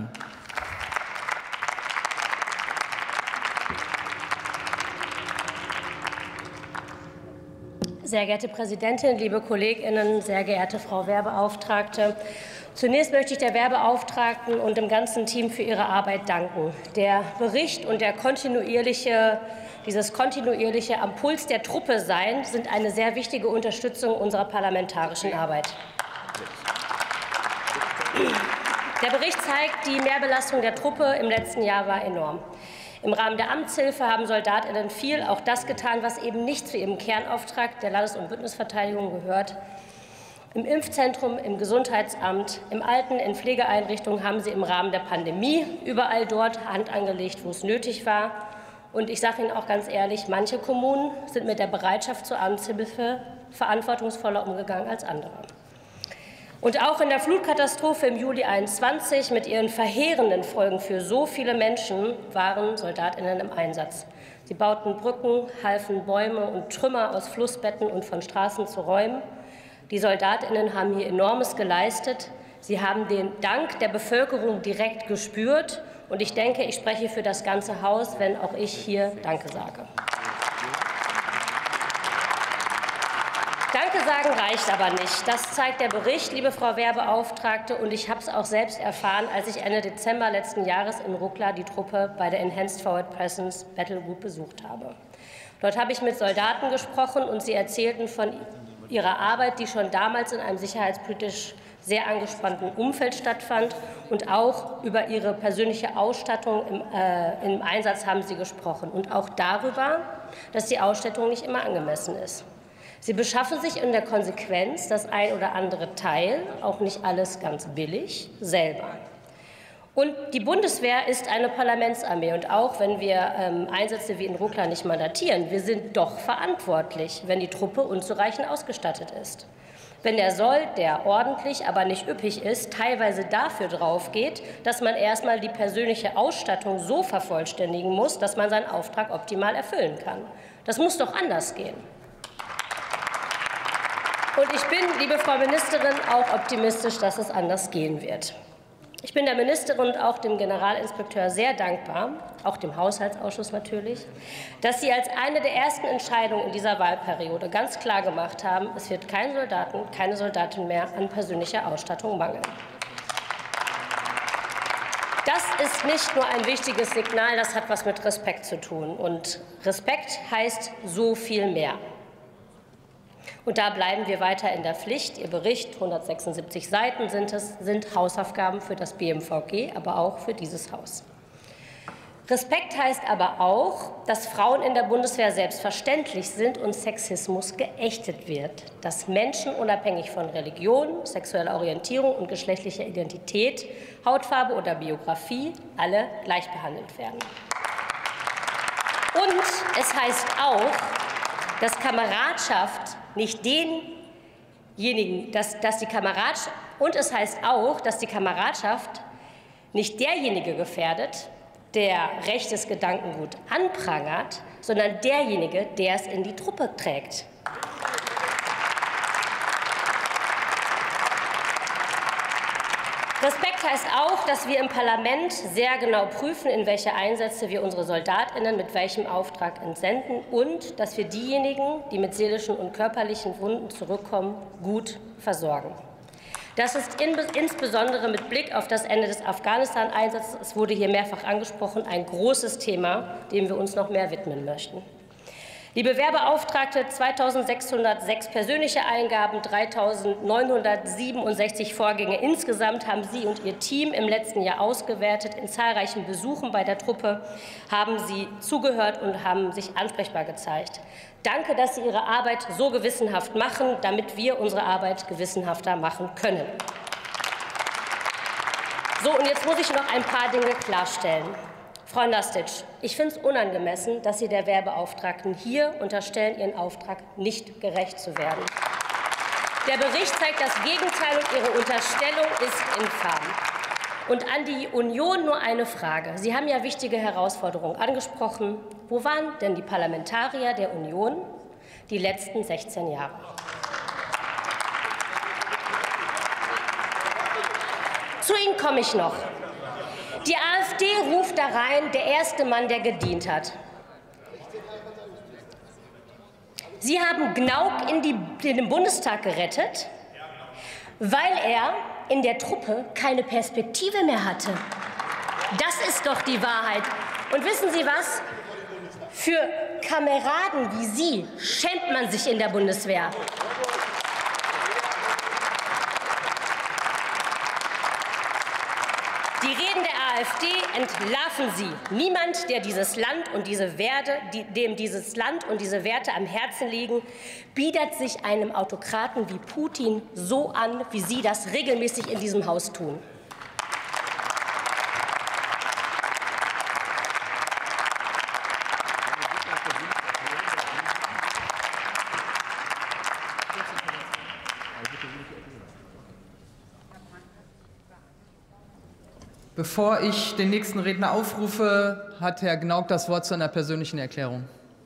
Sehr geehrte Präsidentin, liebe Kolleginnen, sehr geehrte Frau Wehrbeauftragte! Zunächst möchte ich der Wehrbeauftragten und dem ganzen Team für ihre Arbeit danken. Der Bericht und der kontinuierliche, dieses kontinuierliche am Puls der Truppe sein sind eine sehr wichtige Unterstützung unserer parlamentarischen Arbeit. Der Bericht zeigt, die Mehrbelastung der Truppe im letzten Jahr war enorm. Im Rahmen der Amtshilfe haben SoldatInnen viel auch das getan, was eben nicht zu ihrem Kernauftrag der Landes- und Bündnisverteidigung gehört. Im Impfzentrum, im Gesundheitsamt, im Alten-, in Pflegeeinrichtungen haben sie im Rahmen der Pandemie überall dort Hand angelegt, wo es nötig war. Und ich sage Ihnen auch ganz ehrlich, manche Kommunen sind mit der Bereitschaft zur Amtshilfe verantwortungsvoller umgegangen als andere. Und auch in der Flutkatastrophe im Juli einundzwanzig mit ihren verheerenden Folgen für so viele Menschen waren SoldatInnen im Einsatz. Sie bauten Brücken, halfen Bäume und Trümmer aus Flussbetten und von Straßen zu räumen. Die SoldatInnen haben hier Enormes geleistet. Sie haben den Dank der Bevölkerung direkt gespürt. Und ich denke, ich spreche für das ganze Haus, wenn auch ich hier Danke sage. Danke sagen reicht aber nicht. Das zeigt der Bericht, liebe Frau Wehrbeauftragte. Und ich habe es auch selbst erfahren, als ich Ende Dezember letzten Jahres in Rukla die Truppe bei der Enhanced Forward Presence Battle Group besucht habe. Dort habe ich mit Soldaten gesprochen und sie erzählten von ihrer Arbeit, die schon damals in einem sicherheitspolitisch sehr angespannten Umfeld stattfand. Und auch über ihre persönliche Ausstattung im, äh, im Einsatz haben sie gesprochen. Und auch darüber, dass die Ausstattung nicht immer angemessen ist. Sie beschaffen sich in der Konsequenz das ein oder andere Teil, auch nicht alles ganz billig, selber. Und die Bundeswehr ist eine Parlamentsarmee. Und auch wenn wir ähm, Einsätze wie in Rukla nicht mandatieren, wir sind doch verantwortlich, wenn die Truppe unzureichend ausgestattet ist. Wenn der Sold, der ordentlich, aber nicht üppig ist, teilweise dafür draufgeht, dass man erstmal die persönliche Ausstattung so vervollständigen muss, dass man seinen Auftrag optimal erfüllen kann. Das muss doch anders gehen. Und ich bin, liebe Frau Ministerin, auch optimistisch, dass es anders gehen wird. Ich bin der Ministerin und auch dem Generalinspekteur sehr dankbar, auch dem Haushaltsausschuss natürlich, dass Sie als eine der ersten Entscheidungen in dieser Wahlperiode ganz klar gemacht haben, es wird keinen Soldaten, keine Soldatin mehr an persönlicher Ausstattung mangeln. Das ist nicht nur ein wichtiges Signal, das hat etwas mit Respekt zu tun. Und Respekt heißt so viel mehr. Und da bleiben wir weiter in der Pflicht. Ihr Bericht, hundertsechsundsiebzig Seiten sind es, sind Hausaufgaben für das B M V G, aber auch für dieses Haus. Respekt heißt aber auch, dass Frauen in der Bundeswehr selbstverständlich sind und Sexismus geächtet wird, dass Menschen unabhängig von Religion, sexueller Orientierung und geschlechtlicher Identität, Hautfarbe oder Biografie alle gleich behandelt werden. Und es heißt auch, dass Kameradschaft nicht denjenigen, dass, dass die Kameradschaft, und es heißt auch, dass die Kameradschaft nicht derjenige gefährdet, der rechtes Gedankengut anprangert, sondern derjenige, der es in die Truppe trägt. Respekt heißt auch, dass wir im Parlament sehr genau prüfen, in welche Einsätze wir unsere SoldatInnen mit welchem Auftrag entsenden und dass wir diejenigen, die mit seelischen und körperlichen Wunden zurückkommen, gut versorgen. Das ist in, insbesondere mit Blick auf das Ende des Afghanistan-Einsatzes, es wurde hier mehrfach angesprochen, ein großes Thema, dem wir uns noch mehr widmen möchten. Liebe Wehrbeauftragte, zweitausendsechshundertsechs persönliche Eingaben, dreitausendneunhundertsiebenundsechzig Vorgänge insgesamt haben Sie und Ihr Team im letzten Jahr ausgewertet. In zahlreichen Besuchen bei der Truppe haben Sie zugehört und haben sich ansprechbar gezeigt. Danke, dass Sie Ihre Arbeit so gewissenhaft machen, damit wir unsere Arbeit gewissenhafter machen können. So, und jetzt muss ich noch ein paar Dinge klarstellen. Frau Nastic, ich finde es unangemessen, dass Sie der Wehrbeauftragten hier unterstellen, ihren Auftrag nicht gerecht zu werden. Der Bericht zeigt das Gegenteil und Ihre Unterstellung ist infam. Und an die Union nur eine Frage. Sie haben ja wichtige Herausforderungen angesprochen. Wo waren denn die Parlamentarier der Union die letzten sechzehn Jahre? Zu Ihnen komme ich noch. Die AfD ruft da rein, der erste Mann, der gedient hat. Sie haben Gnauk in, die, in den Bundestag gerettet, weil er in der Truppe keine Perspektive mehr hatte. Das ist doch die Wahrheit. Und wissen Sie was? Für Kameraden wie Sie schämt man sich in der Bundeswehr. Reden der AfD entlarven Sie. Niemand, der dieses Land und diese Werte, dem dieses Land und diese Werte am Herzen liegen, bietet sich einem Autokraten wie Putin so an, wie Sie das regelmäßig in diesem Haus tun. Bevor ich den nächsten Redner aufrufe, hat Herr Gnauk das Wort zu einer persönlichen Erklärung.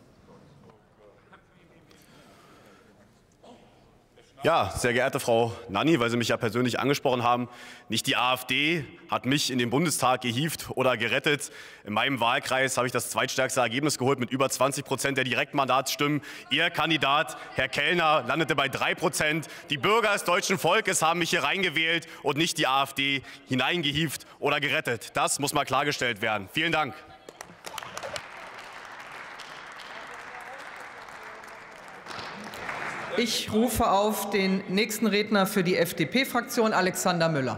Ja, sehr geehrte Frau Nanni, weil Sie mich ja persönlich angesprochen haben, nicht die AfD hat mich in den Bundestag gehievt oder gerettet. In meinem Wahlkreis habe ich das zweitstärkste Ergebnis geholt mit über zwanzig Prozent der Direktmandatsstimmen. Ihr Kandidat, Herr Kellner, landete bei drei Prozent. Die Bürger des deutschen Volkes haben mich hier reingewählt und nicht die AfD hineingehievt oder gerettet. Das muss mal klargestellt werden. Vielen Dank. Ich rufe auf den nächsten Redner für die F D P-Fraktion, Alexander Müller.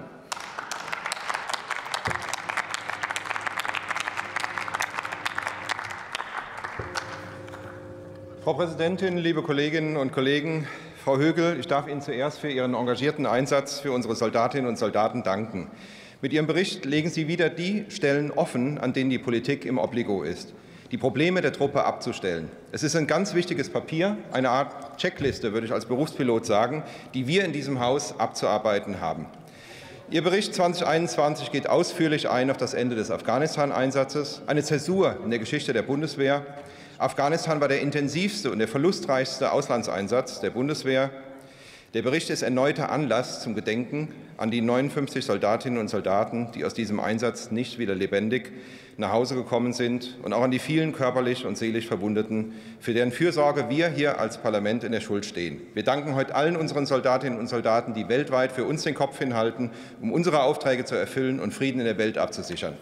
Frau Präsidentin, liebe Kolleginnen und Kollegen! Frau Högel, ich darf Ihnen zuerst für Ihren engagierten Einsatz für unsere Soldatinnen und Soldaten danken. Mit Ihrem Bericht legen Sie wieder die Stellen offen, an denen die Politik im Obligo ist, die Probleme der Truppe abzustellen. Es ist ein ganz wichtiges Papier, eine Art Checkliste, würde ich als Berufspilot sagen, die wir in diesem Haus abzuarbeiten haben. Ihr Bericht zweitausendeinundzwanzig geht ausführlich ein auf das Ende des Afghanistan-Einsatzes, eine Zäsur in der Geschichte der Bundeswehr. Afghanistan war der intensivste und der verlustreichste Auslandseinsatz der Bundeswehr. Der Bericht ist erneuter Anlass zum Gedenken an die neunundfünfzig Soldatinnen und Soldaten, die aus diesem Einsatz nicht wieder lebendig nach Hause gekommen sind, und auch an die vielen körperlich und seelisch Verwundeten, für deren Fürsorge wir hier als Parlament in der Schuld stehen. Wir danken heute allen unseren Soldatinnen und Soldaten, die weltweit für uns den Kopf hinhalten, um unsere Aufträge zu erfüllen und Frieden in der Welt abzusichern.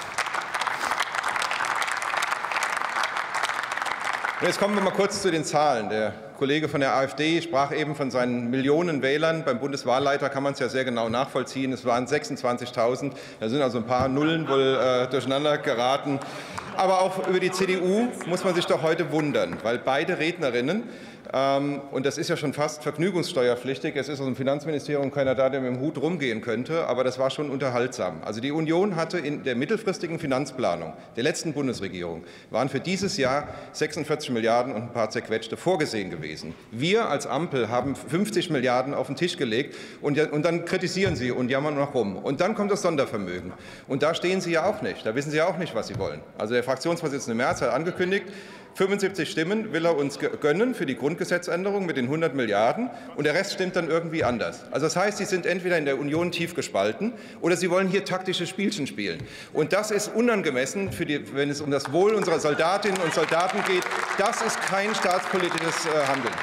Jetzt kommen wir mal kurz zu den Zahlen. Der Kollege von der AfD sprach eben von seinen Millionen Wählern. Beim Bundeswahlleiter kann man es ja sehr genau nachvollziehen. Es waren sechsundzwanzigtausend. Da sind also ein paar Nullen wohl äh, durcheinander geraten. Aber auch über die C D U muss man sich doch heute wundern, weil beide Rednerinnen, ähm, und das ist ja schon fast vergnügungssteuerpflichtig, es ist aus dem Finanzministerium keiner da, der mit dem Hut rumgehen könnte, aber das war schon unterhaltsam. Also die Union hatte in der mittelfristigen Finanzplanung der letzten Bundesregierung, waren für dieses Jahr sechsundvierzig Milliarden und ein paar zerquetschte vorgesehen gewesen. Wir als Ampel haben fünfzig Milliarden auf den Tisch gelegt, und, und dann kritisieren Sie und jammern noch rum. Und dann kommt das Sondervermögen. Und da stehen Sie ja auch nicht. Da wissen Sie ja auch nicht, was Sie wollen. Also der Fraktionsvorsitzende Merz hat angekündigt, fünfundsiebzig Stimmen will er uns gönnen für die Grundgesetzänderung mit den hundert Milliarden, und der Rest stimmt dann irgendwie anders. Also das heißt, Sie sind entweder in der Union tief gespalten oder Sie wollen hier taktische Spielchen spielen. Und das ist unangemessen, für die, wenn es um das Wohl unserer Soldatinnen und Soldaten geht. Das ist kein staatspolitisches Handeln.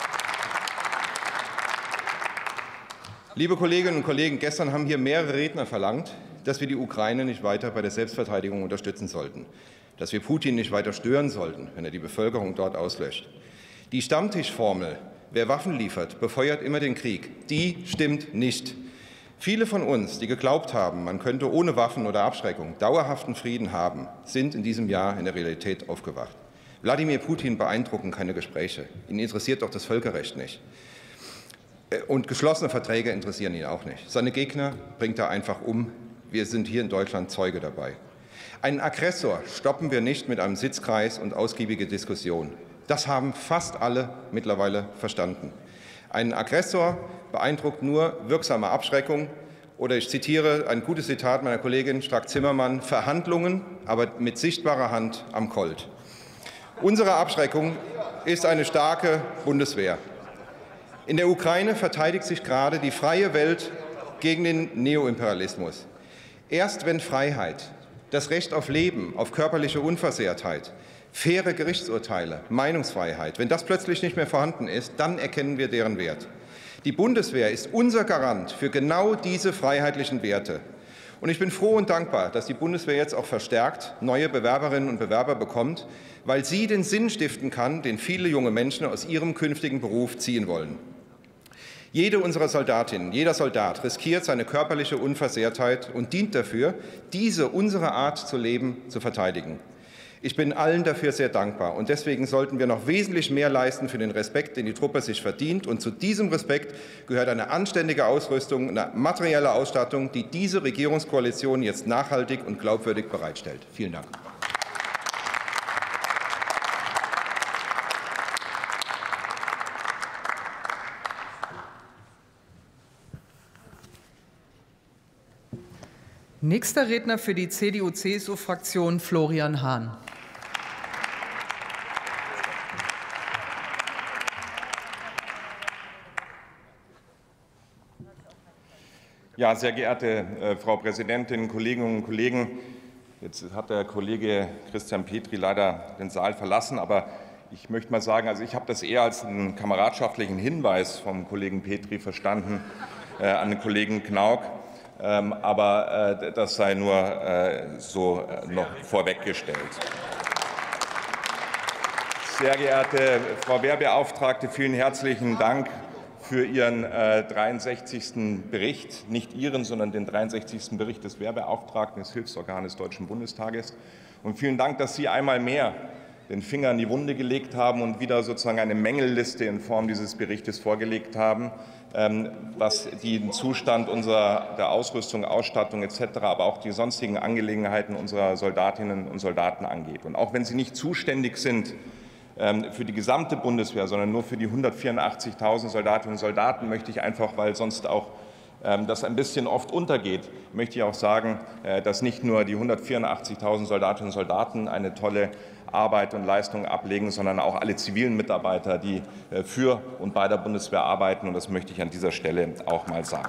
Liebe Kolleginnen und Kollegen, gestern haben hier mehrere Redner verlangt, dass wir die Ukraine nicht weiter bei der Selbstverteidigung unterstützen sollten, dass wir Putin nicht weiter stören sollten, wenn er die Bevölkerung dort auslöscht. Die Stammtischformel, wer Waffen liefert, befeuert immer den Krieg, die stimmt nicht. Viele von uns, die geglaubt haben, man könnte ohne Waffen oder Abschreckung dauerhaften Frieden haben, sind in diesem Jahr in der Realität aufgewacht. Wladimir Putin beeindrucken keine Gespräche. Ihn interessiert doch das Völkerrecht nicht. Und geschlossene Verträge interessieren ihn auch nicht. Seine Gegner bringt er einfach um. Wir sind hier in Deutschland Zeuge dabei. Einen Aggressor stoppen wir nicht mit einem Sitzkreis und ausgiebige Diskussion. Das haben fast alle mittlerweile verstanden. Einen Aggressor beeindruckt nur wirksame Abschreckung oder, ich zitiere ein gutes Zitat meiner Kollegin Strack-Zimmermann, Verhandlungen, aber mit sichtbarer Hand am Colt. Unsere Abschreckung ist eine starke Bundeswehr. In der Ukraine verteidigt sich gerade die freie Welt gegen den Neoimperialismus. Erst wenn Freiheit, das Recht auf Leben, auf körperliche Unversehrtheit, faire Gerichtsurteile, Meinungsfreiheit, wenn das plötzlich nicht mehr vorhanden ist, dann erkennen wir deren Wert. Die Bundeswehr ist unser Garant für genau diese freiheitlichen Werte. Und ich bin froh und dankbar, dass die Bundeswehr jetzt auch verstärkt neue Bewerberinnen und Bewerber bekommt, weil sie den Sinn stiften kann, den viele junge Menschen aus ihrem künftigen Beruf ziehen wollen. Jede unserer Soldatinnen, jeder Soldat riskiert seine körperliche Unversehrtheit und dient dafür, diese unsere Art zu leben zu verteidigen. Ich bin allen dafür sehr dankbar, und deswegen sollten wir noch wesentlich mehr leisten für den Respekt, den die Truppe sich verdient. Und zu diesem Respekt gehört eine anständige Ausrüstung, eine materielle Ausstattung, die diese Regierungskoalition jetzt nachhaltig und glaubwürdig bereitstellt. Vielen Dank. Nächster Redner für die C D U C S U-Fraktion, Florian Hahn. Ja, sehr geehrte äh, Frau Präsidentin, Kolleginnen und Kollegen! Jetzt hat der Kollege Christian Petri leider den Saal verlassen, aber ich möchte mal sagen, also ich habe das eher als einen kameradschaftlichen Hinweis vom Kollegen Petri verstanden äh, an den Kollegen Knauk. Ähm, aber äh, das sei nur äh, so äh, noch vorweggestellt. Sehr geehrte Frau Wehrbeauftragte, vielen herzlichen Dank für Ihren äh, dreiundsechzigsten Bericht, nicht Ihren, sondern den dreiundsechzigsten Bericht des Wehrbeauftragten, des Hilfsorganes des Deutschen Bundestages. Und vielen Dank, dass Sie einmal mehr den Finger in die Wunde gelegt haben und wieder sozusagen eine Mängelliste in Form dieses Berichtes vorgelegt haben, ähm, was den Zustand unserer der Ausrüstung, Ausstattung et cetera, aber auch die sonstigen Angelegenheiten unserer Soldatinnen und Soldaten angeht. Und auch wenn Sie nicht zuständig sind für die gesamte Bundeswehr, sondern nur für die hundertvierundachtzigtausend Soldatinnen und Soldaten, möchte ich einfach, weil sonst auch das ein bisschen oft untergeht, möchte ich auch sagen, dass nicht nur die hundertvierundachtzigtausend Soldatinnen und Soldaten eine tolle Arbeit und Leistung ablegen, sondern auch alle zivilen Mitarbeiter, die für und bei der Bundeswehr arbeiten. Und das möchte ich an dieser Stelle auch mal sagen.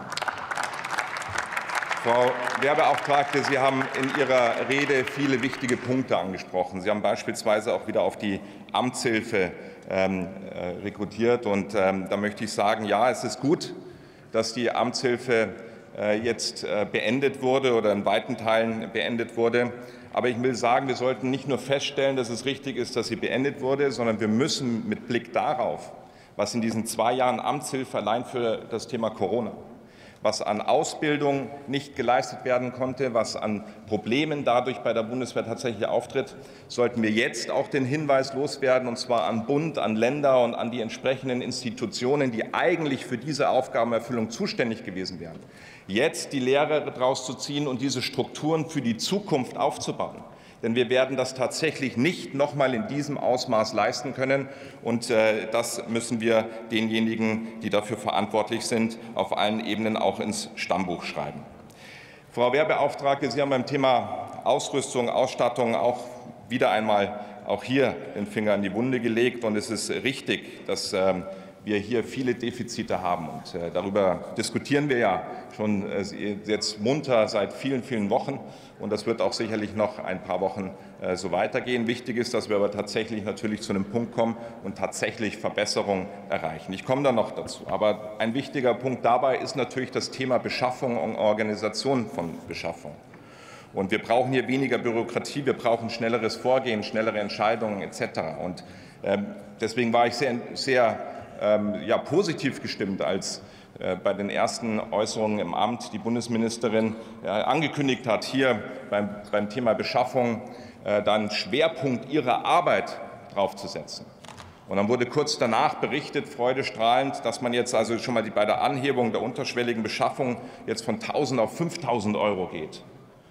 Frau Wehrbeauftragte, Sie haben in Ihrer Rede viele wichtige Punkte angesprochen. Sie haben beispielsweise auch wieder auf die Amtshilfe ähm, äh, rekrutiert. Und ähm, da möchte ich sagen, ja, es ist gut, dass die Amtshilfe äh, jetzt äh, beendet wurde oder in weiten Teilen beendet wurde. Aber ich will sagen, wir sollten nicht nur feststellen, dass es richtig ist, dass sie beendet wurde, sondern wir müssen mit Blick darauf, was in diesen zwei Jahren Amtshilfe allein für das Thema Corona, was an Ausbildung nicht geleistet werden konnte, was an Problemen dadurch bei der Bundeswehr tatsächlich auftritt, sollten wir jetzt auch den Hinweis loswerden, und zwar an Bund, an Länder und an die entsprechenden Institutionen, die eigentlich für diese Aufgabenerfüllung zuständig gewesen wären, jetzt die Lehre daraus zu ziehen und diese Strukturen für die Zukunft aufzubauen. Denn wir werden das tatsächlich nicht noch mal in diesem Ausmaß leisten können. Und äh, das müssen wir denjenigen, die dafür verantwortlich sind, auf allen Ebenen auch ins Stammbuch schreiben. Frau Wehrbeauftragte, Sie haben beim Thema Ausrüstung, Ausstattung auch wieder einmal auch hier den Finger in die Wunde gelegt. Und es ist richtig, dass äh, wir hier viele Defizite haben. Und äh, darüber diskutieren wir ja schon äh, jetzt munter seit vielen, vielen Wochen. Und das wird auch sicherlich noch ein paar Wochen äh, so weitergehen. Wichtig ist, dass wir aber tatsächlich natürlich zu einem Punkt kommen und tatsächlich Verbesserungen erreichen. Ich komme da noch dazu. Aber ein wichtiger Punkt dabei ist natürlich das Thema Beschaffung und Organisation von Beschaffung. Und wir brauchen hier weniger Bürokratie, wir brauchen schnelleres Vorgehen, schnellere Entscheidungen et cetera. Und äh, deswegen war ich sehr, sehr ähm, ja, positiv gestimmt, als bei den ersten Äußerungen im Amt die Bundesministerin angekündigt hat, hier beim, beim Thema Beschaffung äh, dann Schwerpunkt ihrer Arbeit draufzusetzen. Und dann wurde kurz danach berichtet, freudestrahlend, dass man jetzt also schon mal die, bei der Anhebung der unterschwelligen Beschaffung jetzt von tausend auf fünftausend Euro geht.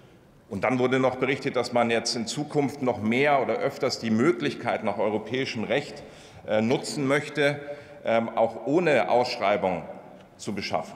Und dann wurde noch berichtet, dass man jetzt in Zukunft noch mehr oder öfters die Möglichkeit nach europäischem Recht äh, nutzen möchte, ähm, auch ohne Ausschreibung zu beschaffen.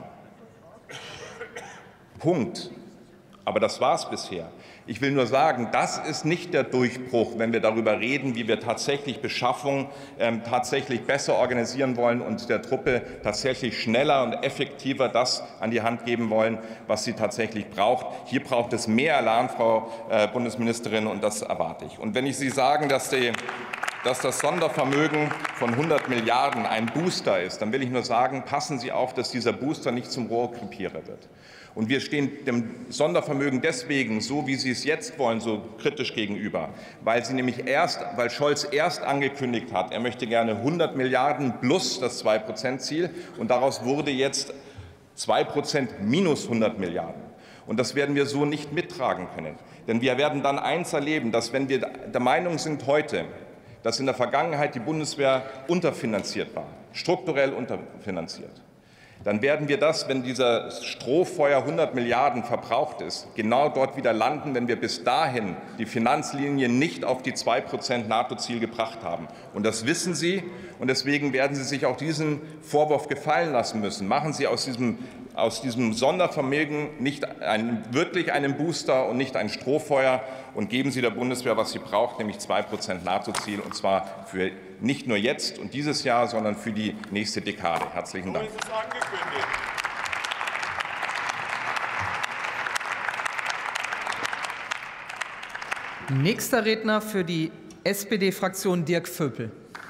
Punkt. Aber das war es bisher. Ich will nur sagen, das ist nicht der Durchbruch, wenn wir darüber reden, wie wir tatsächlich Beschaffung ähm, tatsächlich besser organisieren wollen und der Truppe tatsächlich schneller und effektiver das an die Hand geben wollen, was sie tatsächlich braucht. Hier braucht es mehr Elan, Frau äh, Bundesministerin, und das erwarte ich. Und wenn ich Sie sagen, dass die dass das Sondervermögen von hundert Milliarden ein Booster ist, dann will ich nur sagen, passen Sie auf, dass dieser Booster nicht zum Rohrkrepierer wird. Und wir stehen dem Sondervermögen deswegen, so wie Sie es jetzt wollen, so kritisch gegenüber, weil Sie nämlich erst, weil Scholz erst angekündigt hat, er möchte gerne hundert Milliarden plus das zwei Prozent Ziel, und daraus wurde jetzt zwei Prozent minus hundert Milliarden. Und das werden wir so nicht mittragen können. Denn wir werden dann eins erleben, dass, wenn wir der Meinung sind heute, dass in der Vergangenheit die Bundeswehr unterfinanziert war, strukturell unterfinanziert, dann werden wir das, wenn dieser Strohfeuer hundert Milliarden verbraucht ist, genau dort wieder landen, wenn wir bis dahin die Finanzlinie nicht auf die zwei Prozent NATO-Ziel gebracht haben. Und das wissen Sie, und deswegen werden Sie sich auch diesen Vorwurf gefallen lassen müssen. Machen Sie aus diesem, aus diesem Sondervermögen nicht einen, wirklich einen Booster und nicht ein Strohfeuer, und geben Sie der Bundeswehr, was sie braucht, nämlich zwei Prozent NATO-Ziel, und zwar für nicht nur jetzt und dieses Jahr, sondern für die nächste Dekade. Herzlichen Dank. Nächster Redner für die S P D-Fraktion Dirk Vöpel.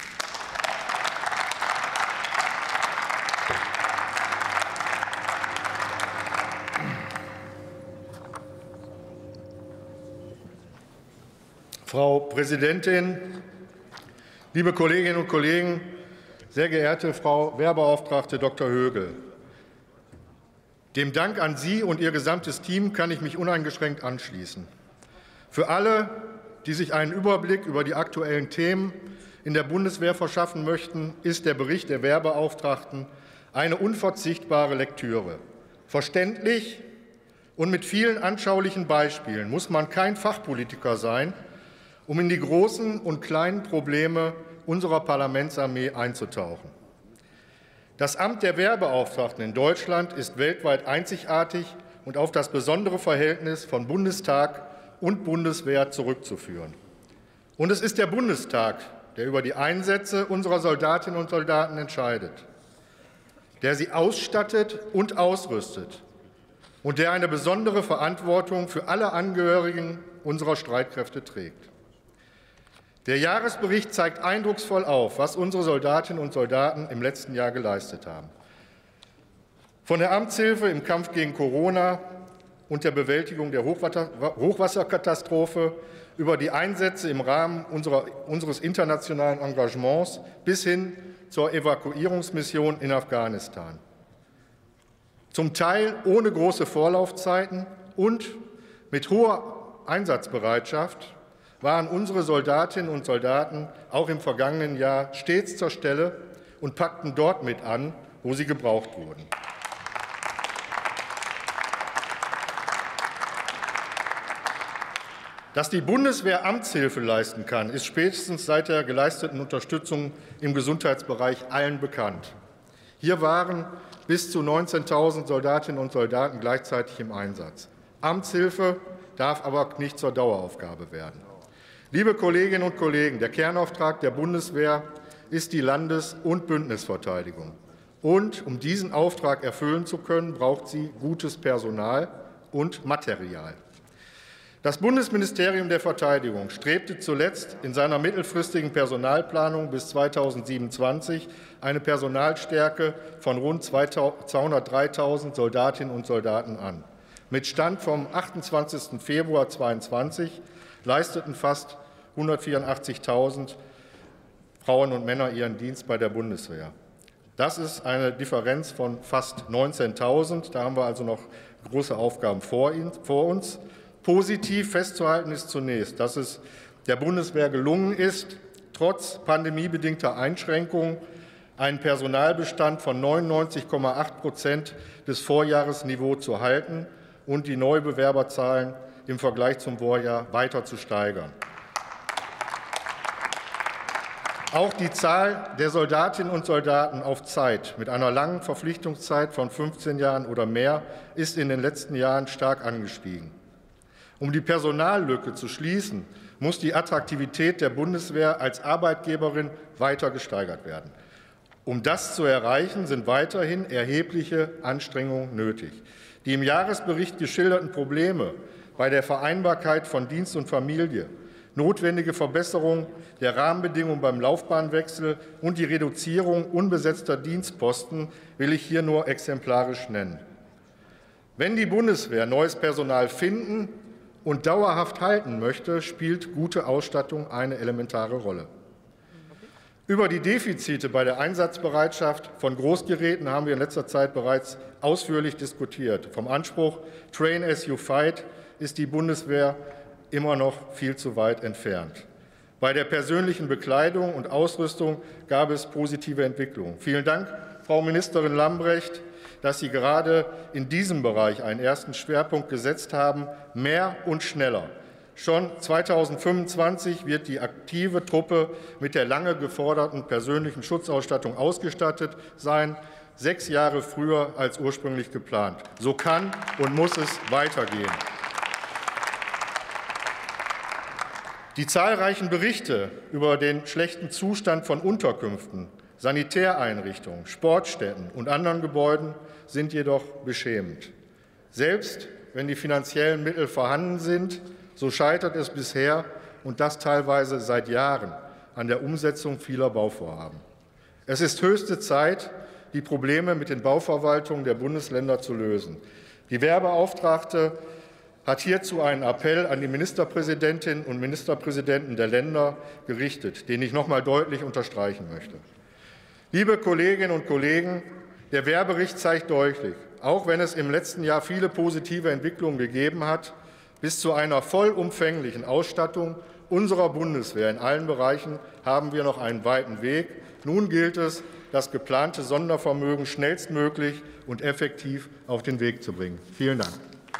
Frau Präsidentin, liebe Kolleginnen und Kollegen, sehr geehrte Frau Wehrbeauftragte Doktor Högel! Dem Dank an Sie und Ihr gesamtes Team kann ich mich uneingeschränkt anschließen. Für alle, die sich einen Überblick über die aktuellen Themen in der Bundeswehr verschaffen möchten, ist der Bericht der Wehrbeauftragten eine unverzichtbare Lektüre. Verständlich und mit vielen anschaulichen Beispielen muss man kein Fachpolitiker sein, um in die großen und kleinen Probleme unserer Parlamentsarmee einzutauchen. Das Amt der Wehrbeauftragten in Deutschland ist weltweit einzigartig und auf das besondere Verhältnis von Bundestag und Bundeswehr zurückzuführen. Und es ist der Bundestag, der über die Einsätze unserer Soldatinnen und Soldaten entscheidet, der sie ausstattet und ausrüstet und der eine besondere Verantwortung für alle Angehörigen unserer Streitkräfte trägt. Der Jahresbericht zeigt eindrucksvoll auf, was unsere Soldatinnen und Soldaten im letzten Jahr geleistet haben. Von der Amtshilfe im Kampf gegen Corona und der Bewältigung der Hochwasserkatastrophe über die Einsätze im Rahmen unserer, unseres internationalen Engagements bis hin zur Evakuierungsmission in Afghanistan. Zum Teil ohne große Vorlaufzeiten und mit hoher Einsatzbereitschaft waren unsere Soldatinnen und Soldaten auch im vergangenen Jahr stets zur Stelle und packten dort mit an, wo sie gebraucht wurden. Dass die Bundeswehr Amtshilfe leisten kann, ist spätestens seit der geleisteten Unterstützung im Gesundheitsbereich allen bekannt. Hier waren bis zu neunzehntausend Soldatinnen und Soldaten gleichzeitig im Einsatz. Amtshilfe darf aber nicht zur Daueraufgabe werden. Liebe Kolleginnen und Kollegen, der Kernauftrag der Bundeswehr ist die Landes- und Bündnisverteidigung. Und um diesen Auftrag erfüllen zu können, braucht sie gutes Personal und Material. Das Bundesministerium der Verteidigung strebte zuletzt in seiner mittelfristigen Personalplanung bis zweitausendsiebenundzwanzig eine Personalstärke von rund zweihundertdreitausend Soldatinnen und Soldaten an. Mit Stand vom achtundzwanzigsten Februar zweitausendzweiundzwanzig leisteten fast hundertvierundachtzigtausend Frauen und Männer ihren Dienst bei der Bundeswehr. Das ist eine Differenz von fast neunzehntausend. Da haben wir also noch große Aufgaben vor uns. Positiv festzuhalten ist zunächst, dass es der Bundeswehr gelungen ist, trotz pandemiebedingter Einschränkungen einen Personalbestand von neunundneunzig Komma acht Prozent des Vorjahresniveaus zu halten und die Neubewerberzahlen im Vergleich zum Vorjahr weiter zu steigern. Auch die Zahl der Soldatinnen und Soldaten auf Zeit mit einer langen Verpflichtungszeit von fünfzehn Jahren oder mehr ist in den letzten Jahren stark angestiegen. Um die Personallücke zu schließen, muss die Attraktivität der Bundeswehr als Arbeitgeberin weiter gesteigert werden. Um das zu erreichen, sind weiterhin erhebliche Anstrengungen nötig. Die im Jahresbericht geschilderten Probleme bei der Vereinbarkeit von Dienst und Familie, notwendige Verbesserung der Rahmenbedingungen beim Laufbahnwechsel und die Reduzierung unbesetzter Dienstposten will ich hier nur exemplarisch nennen. Wenn die Bundeswehr neues Personal finden und dauerhaft halten möchte, spielt gute Ausstattung eine elementare Rolle. Über die Defizite bei der Einsatzbereitschaft von Großgeräten haben wir in letzter Zeit bereits ausführlich diskutiert. Vom Anspruch Train as you fight ist die Bundeswehr immer noch viel zu weit entfernt. Bei der persönlichen Bekleidung und Ausrüstung gab es positive Entwicklungen. Vielen Dank, Frau Ministerin Lambrecht, dass Sie gerade in diesem Bereich einen ersten Schwerpunkt gesetzt haben, mehr und schneller. Schon zweitausendfünfundzwanzig wird die aktive Truppe mit der lange geforderten persönlichen Schutzausstattung ausgestattet sein, sechs Jahre früher als ursprünglich geplant. So kann und muss es weitergehen. Die zahlreichen Berichte über den schlechten Zustand von Unterkünften, Sanitäreinrichtungen, Sportstätten und anderen Gebäuden sind jedoch beschämend. Selbst wenn die finanziellen Mittel vorhanden sind, so scheitert es bisher, und das teilweise seit Jahren, an der Umsetzung vieler Bauvorhaben. Es ist höchste Zeit, die Probleme mit den Bauverwaltungen der Bundesländer zu lösen. Die Wehrbeauftragte hat hierzu einen Appell an die Ministerpräsidentinnen und Ministerpräsidenten der Länder gerichtet, den ich noch einmal deutlich unterstreichen möchte. Liebe Kolleginnen und Kollegen, der Wehrbericht zeigt deutlich, auch wenn es im letzten Jahr viele positive Entwicklungen gegeben hat, bis zu einer vollumfänglichen Ausstattung unserer Bundeswehr in allen Bereichen haben wir noch einen weiten Weg. Nun gilt es, das geplante Sondervermögen schnellstmöglich und effektiv auf den Weg zu bringen. Vielen Dank.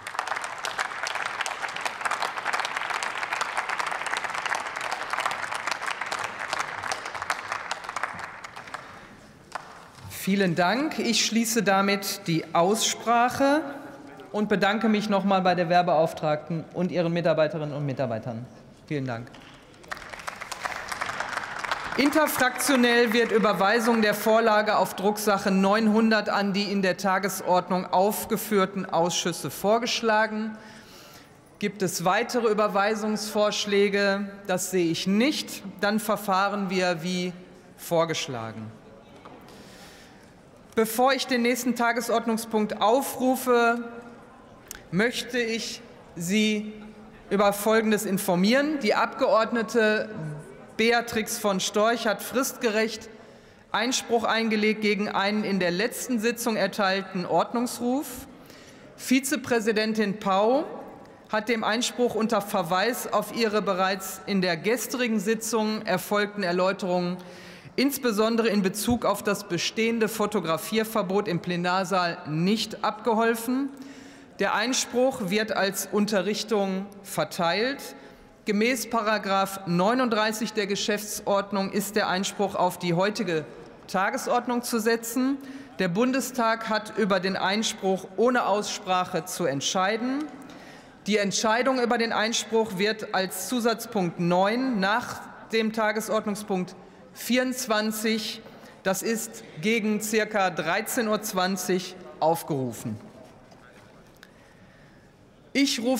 Vielen Dank. Ich schließe damit die Aussprache und bedanke mich noch einmal bei der Wehrbeauftragten und ihren Mitarbeiterinnen und Mitarbeitern. Vielen Dank. Interfraktionell wird Überweisung der Vorlage auf Drucksache neunhundert an die in der Tagesordnung aufgeführten Ausschüsse vorgeschlagen. Gibt es weitere Überweisungsvorschläge? Das sehe ich nicht. Dann verfahren wir wie vorgeschlagen. Bevor ich den nächsten Tagesordnungspunkt aufrufe, möchte ich Sie über Folgendes informieren. Die Abgeordnete Beatrix von Storch hat fristgerecht Einspruch eingelegt gegen einen in der letzten Sitzung erteilten Ordnungsruf. Vizepräsidentin Pau hat dem Einspruch unter Verweis auf ihre bereits in der gestrigen Sitzung erfolgten Erläuterungen, insbesondere in Bezug auf das bestehende Fotografierverbot im Plenarsaal, nicht abgeholfen. Der Einspruch wird als Unterrichtung verteilt. Gemäß Paragraph neununddreißig der Geschäftsordnung ist der Einspruch auf die heutige Tagesordnung zu setzen. Der Bundestag hat über den Einspruch ohne Aussprache zu entscheiden. Die Entscheidung über den Einspruch wird als Zusatzpunkt neun nach dem Tagesordnungspunkt vierundzwanzig, das ist gegen ca. dreizehn Uhr zwanzig, aufgerufen. Ich rufe